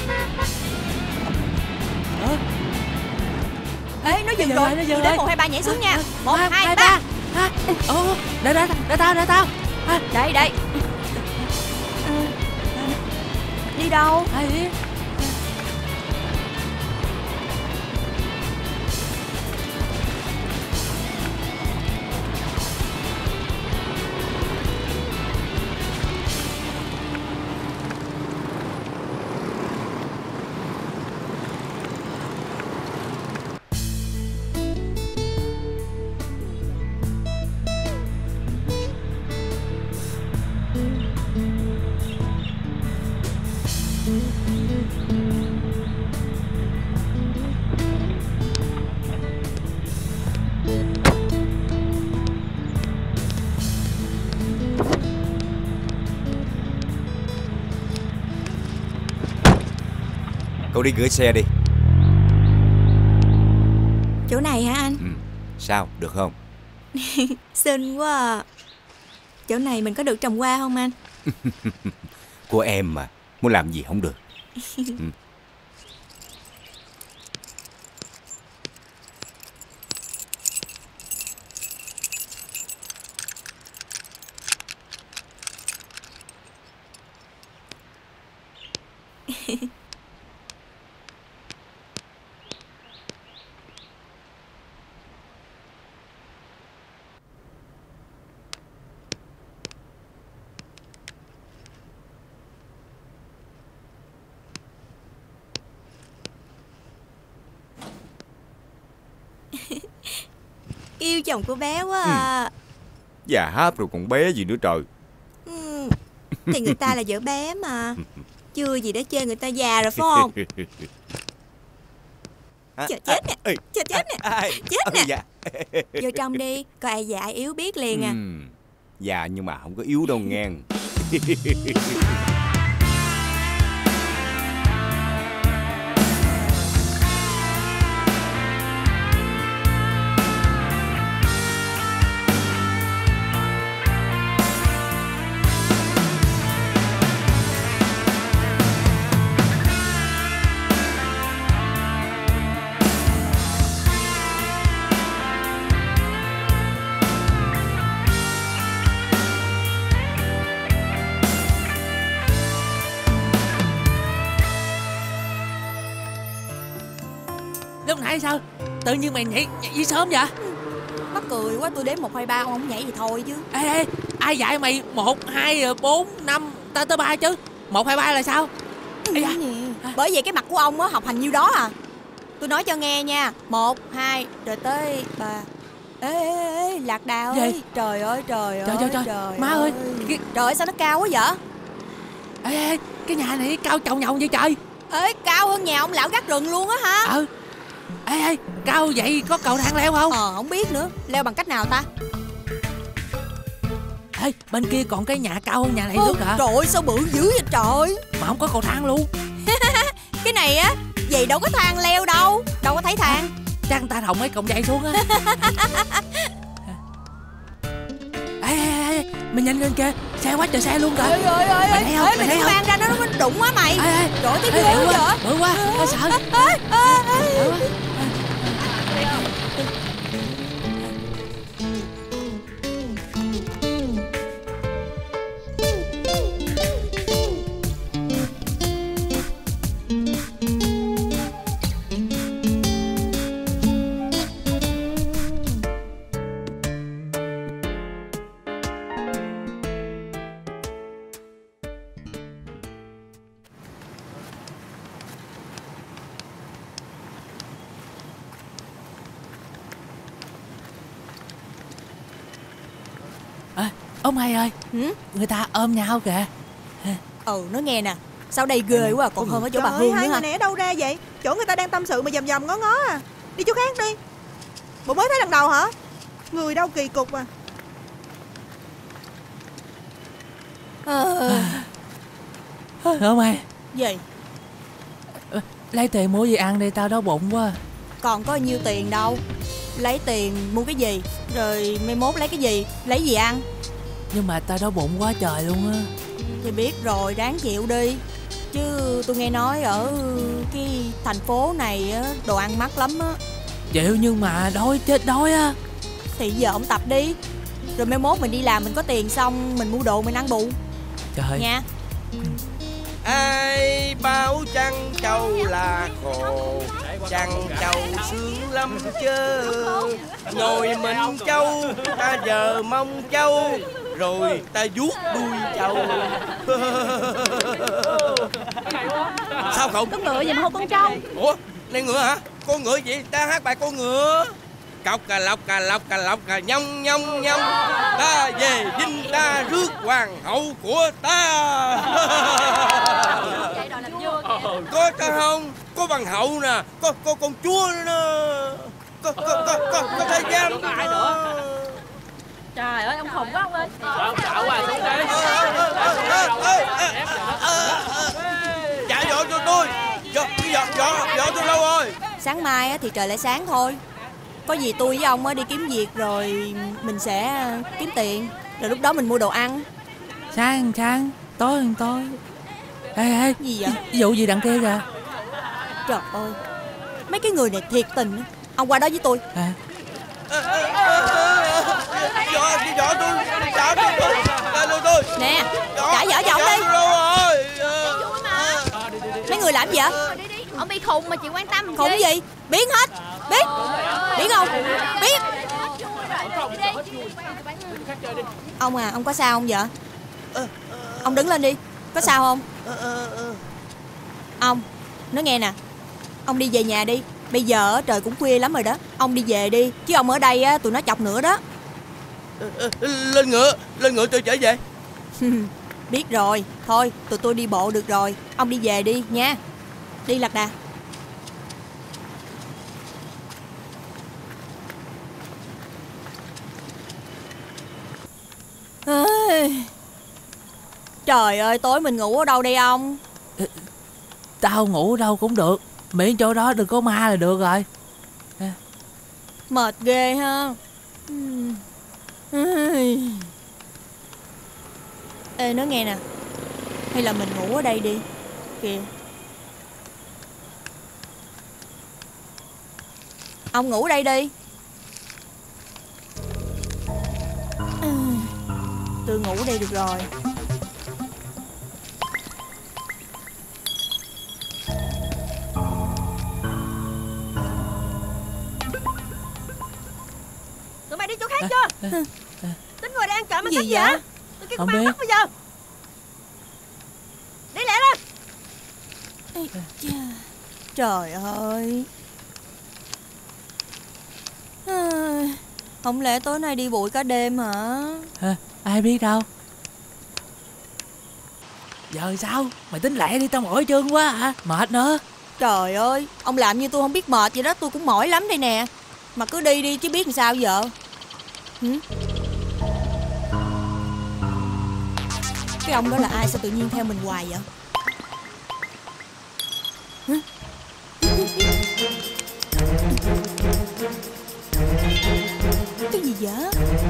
Speaker 4: Ờ.
Speaker 2: Ê, nó dừng rồi, nó dừng
Speaker 11: đến một hai ba nhảy xuống nha. Một hai, hai
Speaker 4: ba. Ồ, để để để tao, để tao.
Speaker 11: Đây đây.
Speaker 1: Đi đâu?
Speaker 4: Ai đi?
Speaker 3: Cậu đi gửi xe đi.
Speaker 1: Chỗ này hả anh?
Speaker 3: Ừ. Sao, được không?
Speaker 1: Xinh quá à. Chỗ này mình có được trồng hoa không anh?
Speaker 3: Của em mà, muốn làm gì không được. Ừ.
Speaker 1: Yêu chồng cô bé quá à.
Speaker 3: Ừ. Già háp rồi còn bé gì nữa trời.
Speaker 1: Ừ. Thì người ta là vợ bé mà. Chưa gì đã chơi người ta già rồi phải không? Chết chết nè. Chết chết nè. Chết nè. Vô trong đi. Coi ai già ai yếu biết liền à.
Speaker 3: Ừ. Già nhưng mà không có yếu đâu nghe.
Speaker 4: Lúc nãy sao tự nhiên mày nhảy nhảy sớm vậy?
Speaker 11: Mắc cười quá, tôi đếm một hai ba không nhảy thì thôi chứ.
Speaker 4: Ê ê, ai dạy mày một hai bốn năm ta tới ba chứ? Một hai ba là sao?
Speaker 11: Ê da. Bởi vậy cái mặt của ông á học hành nhiêu đó à. Tôi nói cho nghe nha. Một hai rồi tới ba.
Speaker 2: Ê, ê, ê, Lạc Đà ơi.
Speaker 4: Gì?
Speaker 2: Trời ơi, trời ơi,
Speaker 4: Trời, trời, trời.
Speaker 2: trời
Speaker 4: Má ơi,
Speaker 2: cái... Trời ơi, sao nó cao quá vậy?
Speaker 4: Ê, ê, cái nhà này cao chồng nhồng vậy trời.
Speaker 2: Ê, cao hơn nhà ông lão gác rừng luôn á hả?
Speaker 4: Ừ. Ê, ê, cao vậy có cầu thang leo không?
Speaker 2: Ờ, không biết nữa. Leo bằng cách nào ta?
Speaker 4: Ê, bên kia còn cái nhà cao hơn nhà này
Speaker 2: Ô,
Speaker 4: nữa kìa.
Speaker 2: trời ơi, sao bự dữ vậy trời.
Speaker 4: Mà không có cầu thang luôn.
Speaker 2: Cái này á, vậy đâu có thang leo đâu. Đâu có thấy thang.
Speaker 4: Chắc người ta thòng mấy cọng dây xuống á. Ê, ê, ê, mình nhìn lên kìa, xe quá trời xe luôn kìa.
Speaker 2: Ơi ơi ơi,
Speaker 4: mày thấy không?
Speaker 2: ơi,
Speaker 4: Mày
Speaker 2: mày
Speaker 4: thấy
Speaker 2: đừng
Speaker 4: không?
Speaker 2: mang ra nó nó đụng quá mày.
Speaker 4: Ê, ê,
Speaker 2: trời ơi, thấy
Speaker 4: ê,
Speaker 2: ghê
Speaker 4: bự
Speaker 2: quá
Speaker 4: quá,
Speaker 2: vậy.
Speaker 4: bự quá, tao sợ.
Speaker 2: Ê, ê, ê.
Speaker 4: À, ông hai ơi,
Speaker 2: ừ?
Speaker 4: Người ta ôm nhau kìa.
Speaker 2: Ừ, nói nghe nè, sao đây ghê quá à, còn hơn ở chỗ bà
Speaker 14: Trời
Speaker 2: Hương
Speaker 14: ơi, hai
Speaker 2: nữa
Speaker 14: người
Speaker 2: hả?
Speaker 14: này ở đâu ra vậy? Chỗ người ta đang tâm sự mà dầm dầm ngó ngó à. Đi chỗ khác đi. Bộ mới thấy lần đầu hả? Người đâu kỳ cục à.
Speaker 2: Ờ...
Speaker 4: Ông hai.
Speaker 2: Gì?
Speaker 4: Lấy tiền mua gì ăn đi, tao đói bụng quá.
Speaker 2: Còn có nhiêu tiền đâu. Lấy tiền mua cái gì, rồi mai mốt lấy cái gì, lấy gì ăn.
Speaker 4: Nhưng mà tao đói bụng quá trời luôn á.
Speaker 2: Thì biết rồi, ráng chịu đi. Chứ tôi nghe nói ở cái thành phố này á, đồ ăn mắc lắm á.
Speaker 4: Chịu nhưng mà đói chết đói á.
Speaker 2: Thì giờ ông tập đi. Rồi mai mốt mình đi làm mình có tiền xong mình mua đồ mình ăn bù.
Speaker 4: Trời.
Speaker 2: Nha.
Speaker 15: Ai báo chăn trâu là khổ, chăn trâu sướng lắm chớ. Ngồi mình trâu, ta giờ mong trâu, rồi ta vuốt đuôi trâu. Sao không?
Speaker 14: Con ngựa gì mà hôn con trâu?
Speaker 15: Ủa, này ngựa hả? Con ngựa gì? Ta hát bài con ngựa. Cọc cà lọc cà lọc cà lọc cà nhông nhông nhông, ta về dinh ta rước hoàng hậu của ta. Có ta không? Có hoàng hậu nè, có có con chúa nữa, có có có có, có thái giám nữa.
Speaker 14: Trời ơi, ông khùng quá ông ơi.
Speaker 15: Chạy vợ cho tôi. Vợ vợ vợ tôi lâu rồi.
Speaker 2: Sáng mai á thì trời lại sáng thôi. Có gì tôi với ông á đi kiếm việc rồi mình sẽ kiếm tiền. Rồi lúc đó mình mua đồ ăn.
Speaker 4: Sáng sáng, tối tối. Ê ê,
Speaker 2: gì vậy?
Speaker 4: Vụ gì đằng kia kìa.
Speaker 2: Trời ơi, mấy cái người này thiệt tình. Ông qua đó với tôi.
Speaker 4: À.
Speaker 15: Vợ vợ tôi, trả tôi tôi, trả tôi tôi.
Speaker 2: Nè, trả vợ cho ông đi. Mấy người làm gì vậy?
Speaker 8: Ông bị khùng mà chị quan tâm.
Speaker 2: Khùng gì? Biến hết. Biết. Biết không? Biết. Ông à, ông có sao không vậy? Ông đứng lên đi. Có sao không? Ông, nói nghe nè. Ông đi về nhà đi. Bây giờ trời cũng khuya lắm rồi đó. Ông đi về đi. Chứ ông ở đây á, tụi nó chọc nữa đó.
Speaker 15: Lên ngựa, lên ngựa tôi trở về.
Speaker 2: Biết rồi. Thôi, tụi tôi đi bộ được rồi. Ông đi về đi nha. Đi Lạc Đà. Trời ơi, tối mình ngủ ở đâu đây ông?
Speaker 4: Tao ngủ đâu cũng được, miễn chỗ đó đừng có ma là được rồi.
Speaker 2: Mệt ghê ha. Ê, nói nghe nè, hay là mình ngủ ở đây đi. Kìa, ông ngủ đây đi. Tôi ngủ đây được rồi.
Speaker 14: Tụi mày đi chỗ khác chưa? Tính ngồi đây ăn trộm mà
Speaker 2: gì
Speaker 14: cách
Speaker 2: vậy?
Speaker 14: vậy? Tôi kêu
Speaker 4: Không
Speaker 14: công an
Speaker 4: biết.
Speaker 14: bắt bây giờ. Đi lẹ lên.
Speaker 2: Trời ơi.
Speaker 1: Không lẽ tối nay đi bụi cả đêm hả?
Speaker 4: À, ai biết đâu. Giờ sao? Mày tính lẹ đi, tao mỏi chân quá hả? Mệt nữa.
Speaker 1: Trời ơi, ông làm như tôi không biết mệt vậy đó. Tôi cũng mỏi lắm đây nè. Mà cứ đi đi chứ biết làm sao giờ. Hử? Cái ông đó là ai, sao tự nhiên theo mình hoài vậy? Hả? Cái gì vậy?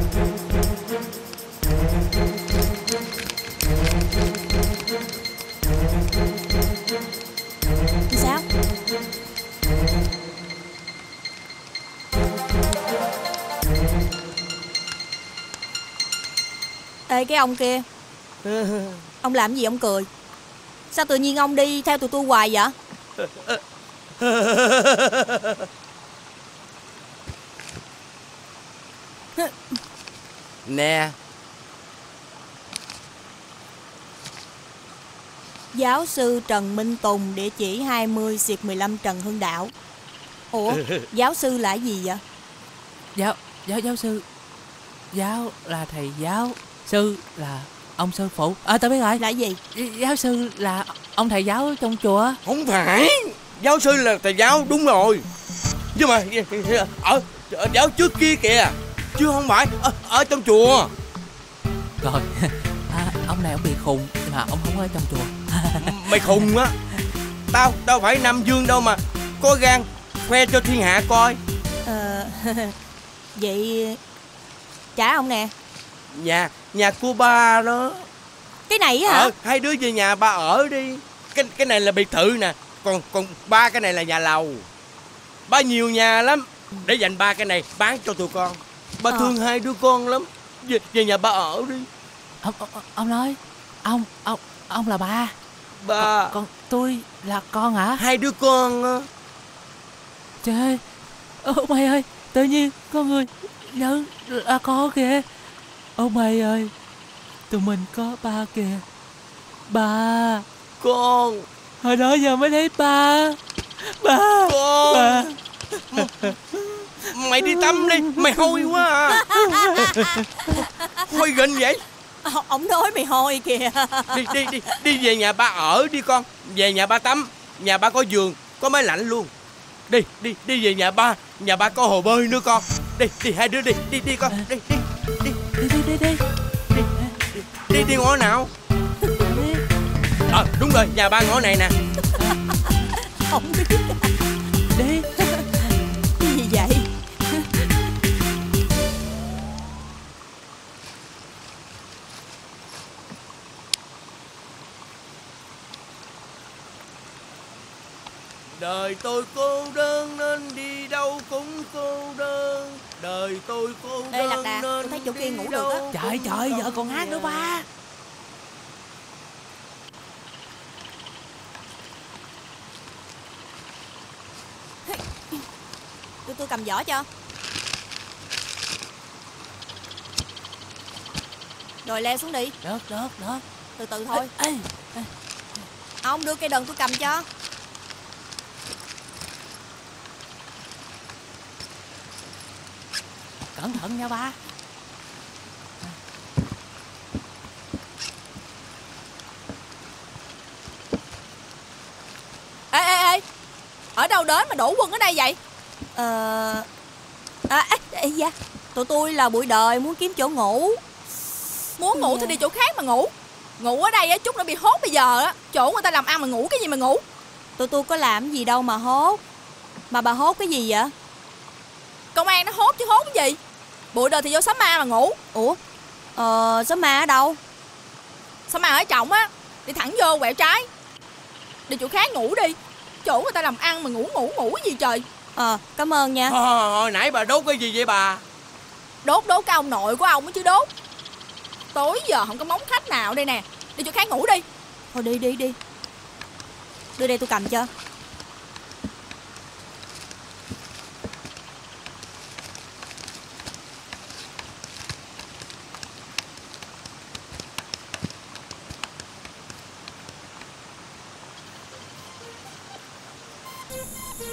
Speaker 1: Sao? Ê cái ông kia, ông làm gì ông cười? Sao tự nhiên ông đi theo tụi tôi hoài vậy?
Speaker 15: Nè.
Speaker 1: Giáo sư Trần Minh Tùng, địa chỉ hai mươi xuyệt mười lăm Trần Hưng Đạo. Ủa, giáo sư là gì vậy?
Speaker 4: Giáo, giáo, giáo sư. Giáo là thầy giáo. Sư là ông sư phụ. À tao biết rồi.
Speaker 1: Là gì?
Speaker 4: Giáo sư là ông thầy giáo trong chùa.
Speaker 15: Không phải. Giáo sư là thầy giáo, đúng rồi. Nhưng mà ở, ở giáo trước kia kìa, chứ không phải ở, ở trong chùa.
Speaker 4: Rồi à, ông này ông bị khùng mà ông không ở trong chùa.
Speaker 15: Mày khùng á. Tao đâu phải Nam Dương đâu mà có gan khoe cho thiên hạ coi.
Speaker 1: Ờ vậy trả ông nè.
Speaker 15: Nhà nhà của ba đó.
Speaker 1: Cái này hả?
Speaker 15: Ờ, hai đứa về nhà ba ở đi. Cái cái này là biệt thự nè, còn còn ba cái này là nhà lầu. Ba nhiều nhà lắm, để dành ba cái này bán cho tụi con. Ba
Speaker 1: ờ.
Speaker 15: thương hai đứa con lắm. Về, về nhà ba ở đi.
Speaker 4: Ông ông, ông nói ông ông ông là ba.
Speaker 15: Ba.
Speaker 4: Còn, còn tôi là con hả?
Speaker 15: Hai đứa con á.
Speaker 4: Trời ơi, ô mày ơi, tự nhiên có người nhận là con kìa. Ô mày ơi, tụi mình có ba kìa. Ba.
Speaker 15: Con.
Speaker 4: Hồi đó giờ mới thấy ba. Ba.
Speaker 15: Con.
Speaker 4: Ba.
Speaker 15: Mày đi tắm đi, mày hôi quá à. Hôi gịnh vậy.
Speaker 1: Ông nói mày hôi kìa.
Speaker 15: Đi đi đi đi về nhà ba ở đi con. Về nhà ba tắm. Nhà ba có giường, có máy lạnh luôn. Đi đi đi về nhà ba. Nhà ba có hồ bơi nữa con. Đi đi hai đứa đi đi đi con. Đi đi đi
Speaker 4: đi đi đi đi
Speaker 15: đi đi đi, đi ngõ nào? Ờ à, đúng rồi, nhà ba ngõ này nè.
Speaker 1: Không biết.
Speaker 4: Đi.
Speaker 1: Cái gì vậy?
Speaker 15: Đời tôi cô đơn nên đi đâu cũng cô đơn. Đời tôi cô đơn.
Speaker 1: Ê Lạc Đà, tôi thấy chỗ kia ngủ được á.
Speaker 4: Trời trời, vợ còn hát nữa ba.
Speaker 1: Tôi tôi cầm giỏ cho. Rồi leo xuống đi.
Speaker 4: Được được được.
Speaker 1: Từ từ thôi.
Speaker 4: Ê, ê, ê.
Speaker 1: Ông đưa cây đờn tôi cầm cho.
Speaker 4: Cẩn thận nha ba.
Speaker 1: Ê ê ê, ở đâu đến mà đổ quân ở đây vậy? Ờ à, ê, ê, da. Tụi tôi là bụi đời muốn kiếm chỗ ngủ.
Speaker 8: Muốn ngủ thì đi chỗ khác mà ngủ. Ngủ ở đây á chút nữa bị hốt bây giờ á. Chỗ người ta làm ăn mà ngủ cái gì mà ngủ.
Speaker 1: Tụi tôi có làm gì đâu mà hốt. Mà bà hốt cái gì vậy?
Speaker 8: Công an nó hốt chứ hốt cái gì. Bụi đời thì vô xóm ma mà ngủ.
Speaker 1: Ủa Ờ xóm ma ở đâu?
Speaker 8: Xóm ma ở trọng á. Đi thẳng vô quẹo trái. Đi chỗ khác ngủ đi. Chỗ người ta làm ăn mà ngủ ngủ ngủ cái gì trời.
Speaker 1: Ờ cảm ơn nha.
Speaker 15: Hồi, hồi nãy bà đốt cái gì vậy bà?
Speaker 8: Đốt đốt cái ông nội của ông chứ đốt. Tối giờ không có móng khách nào đây nè. Đi chỗ khác ngủ đi.
Speaker 1: Thôi đi đi đi. Đưa đây tôi cầm cho.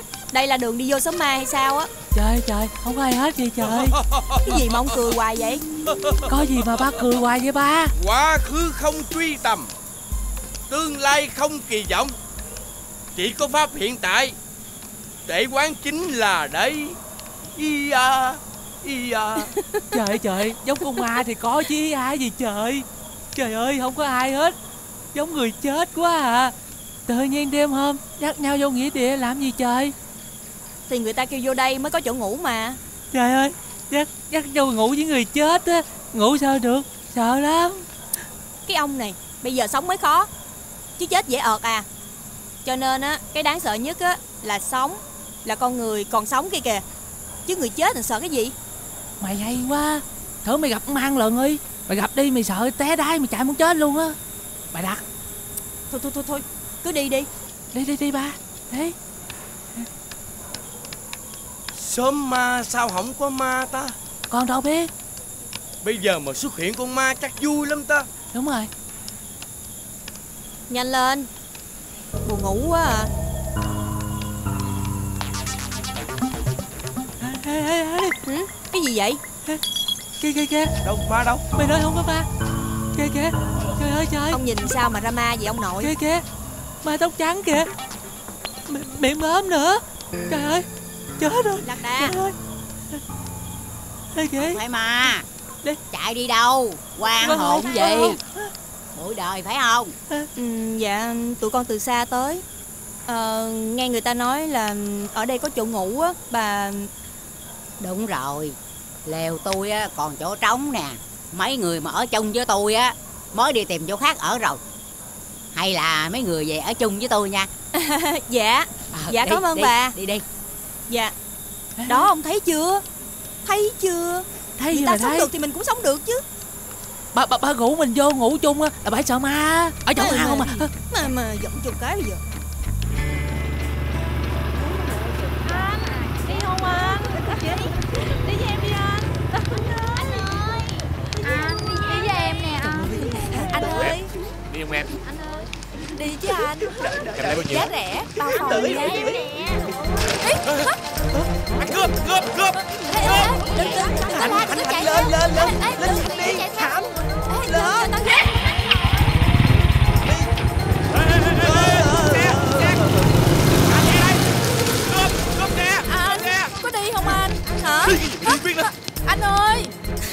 Speaker 8: Đây là đường đi vô xóm ma hay sao á?
Speaker 4: Trời trời, không có ai hết gì trời.
Speaker 8: Cái gì mà ông cười hoài vậy?
Speaker 4: Có gì mà ba cười hoài vậy ba?
Speaker 15: Quá khứ không truy tầm, tương lai không kỳ vọng, chỉ có pháp hiện tại để quán chính là đấy. Ia ia.
Speaker 4: Trời trời, giống con ma thì có chứ ai gì trời. Trời ơi, không có ai hết. Giống người chết quá à. Tự nhiên đêm hôm dắt nhau vô nghĩa địa làm gì trời?
Speaker 8: Thì người ta kêu vô đây mới có chỗ ngủ mà.
Speaker 4: Trời ơi, dắt, dắt vô ngủ với người chết á. Ngủ sao được, sợ lắm.
Speaker 8: Cái ông này bây giờ sống mới khó, chứ chết dễ ợt à. Cho nên á, cái đáng sợ nhất á là sống, là con người còn sống kia kìa. Chứ người chết thì sợ cái gì?
Speaker 4: Mày hay quá. Thử mày gặp mang lần đi. Mày gặp đi mày sợ té đái mày chạy muốn chết luôn á. Mày đặt.
Speaker 8: Thôi thôi thôi thôi, cứ đi đi.
Speaker 4: Đi đi đi ba. Đi.
Speaker 15: Sớm ma sao không có ma ta?
Speaker 4: Con đâu biết.
Speaker 15: Bây giờ mà xuất hiện con ma chắc vui lắm ta.
Speaker 4: Đúng rồi.
Speaker 8: Nhanh lên, buồn ngủ quá à.
Speaker 4: Ê, ê, ê.
Speaker 8: Ừ? Cái gì vậy?
Speaker 4: Kìa kìa kìa.
Speaker 15: Đâu ma đâu?
Speaker 4: Mày nói không có ma. Kìa kìa. Trời ơi trời.
Speaker 8: Ông nhìn sao mà ra ma vậy ông nội?
Speaker 4: Kìa kìa. Ma tóc trắng kìa. M miệng mớm nữa. Trời ơi. Chết rồi.
Speaker 16: Lạc Đà.
Speaker 4: Trời ơi. Ê kìa.
Speaker 16: Phải mà.
Speaker 4: Đi.
Speaker 16: Chạy đi đâu? Quan
Speaker 4: Vâng,
Speaker 16: hồn
Speaker 4: vâng,
Speaker 16: gì?
Speaker 4: vâng.
Speaker 16: Bụi đời phải không?
Speaker 8: Ừ, dạ tụi con từ xa tới. Ờ, nghe người ta nói là ở đây có chỗ ngủ á bà.
Speaker 16: Đúng rồi. Lều tôi á còn chỗ trống nè. Mấy người mà ở chung với tôi á mới đi tìm chỗ khác ở rồi. Hay là mấy người về ở chung với tôi nha.
Speaker 8: Dạ.
Speaker 16: À,
Speaker 8: Dạ
Speaker 16: đi,
Speaker 8: cảm ơn
Speaker 16: đi,
Speaker 8: bà.
Speaker 16: Đi đi.
Speaker 8: Dạ. Đó ông thấy chưa? Thấy chưa?
Speaker 4: Thấy
Speaker 8: người
Speaker 4: gì
Speaker 8: ta
Speaker 4: mà
Speaker 8: sống
Speaker 4: thấy?
Speaker 8: được thì mình cũng sống được chứ.
Speaker 4: Bà, bà, bà ngủ mình vô ngủ chung á là bà sợ ma. Ở chỗ
Speaker 8: Mà-
Speaker 4: nào mà
Speaker 8: Mà mà giọng chung cái bây giờ.
Speaker 11: Đi không anh? Đi với em đi anh. Anh ơi. Anh đi với em nè anh.
Speaker 8: Anh ơi.
Speaker 9: Đi không em?
Speaker 11: Anh ơi.
Speaker 8: Đi chứ anh.
Speaker 9: Cầm lại bao nhiêu?
Speaker 8: Giá rẻ, bao phòng nha.
Speaker 15: Anh cướp, cướp, cướp.
Speaker 8: Đừng đừng.
Speaker 15: Anh, anh, anh lên, lên, lên. Lên đi, hãm. Lên.
Speaker 8: Anh có đi không anh? Hả? Anh ơi.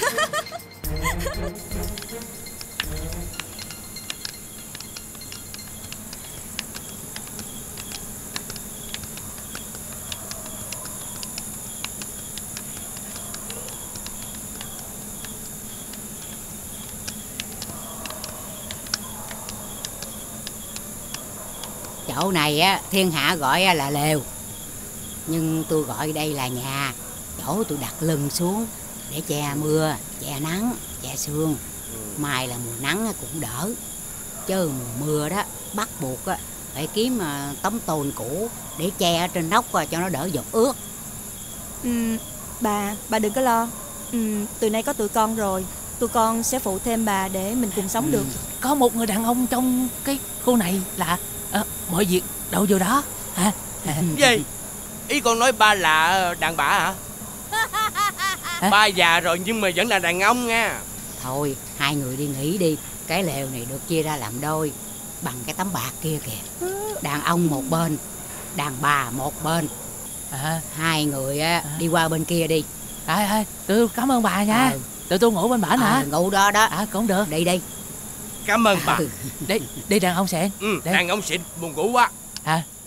Speaker 16: Chỗ này á thiên hạ gọi là lều, nhưng tôi gọi đây là nhà. Chỗ tôi đặt lưng xuống để che mưa, che nắng, che sương. Mai là mùa nắng cũng đỡ, chứ mùa mưa đó bắt buộc á phải kiếm tấm tôn cũ để che ở trên nóc cho nó đỡ dột ướt.
Speaker 8: Ừ, bà, bà đừng có lo. Ừ, từ nay có tụi con rồi, tụi con sẽ phụ thêm bà để mình cùng sống được.
Speaker 4: có một người đàn ông trong cái khu này là à, mọi việc đâu vô đó hả?
Speaker 15: Gì? Ý con nói ba là đàn bà hả?
Speaker 16: Hả?
Speaker 15: Ba già rồi nhưng mà vẫn là đàn ông nha.
Speaker 16: Thôi hai người đi nghỉ đi. Cái lều này được chia ra làm đôi bằng cái tấm bạc kia kìa. Đàn ông một bên, đàn bà một bên.
Speaker 4: À.
Speaker 16: Hai người á, đi qua bên kia đi.
Speaker 4: À, à, tôi cảm ơn bà nha.
Speaker 16: Ừ.
Speaker 4: Tụi tôi ngủ bên bển hả?
Speaker 16: À, ngủ đó đó.
Speaker 4: À, cũng được.
Speaker 16: Đi đi.
Speaker 15: Cảm ơn bà.
Speaker 16: Ừ.
Speaker 4: Đi, đi đàn ông xẹn.
Speaker 15: Ừ,
Speaker 4: Đi.
Speaker 15: đàn ông xịn buồn ngủ quá.
Speaker 4: À,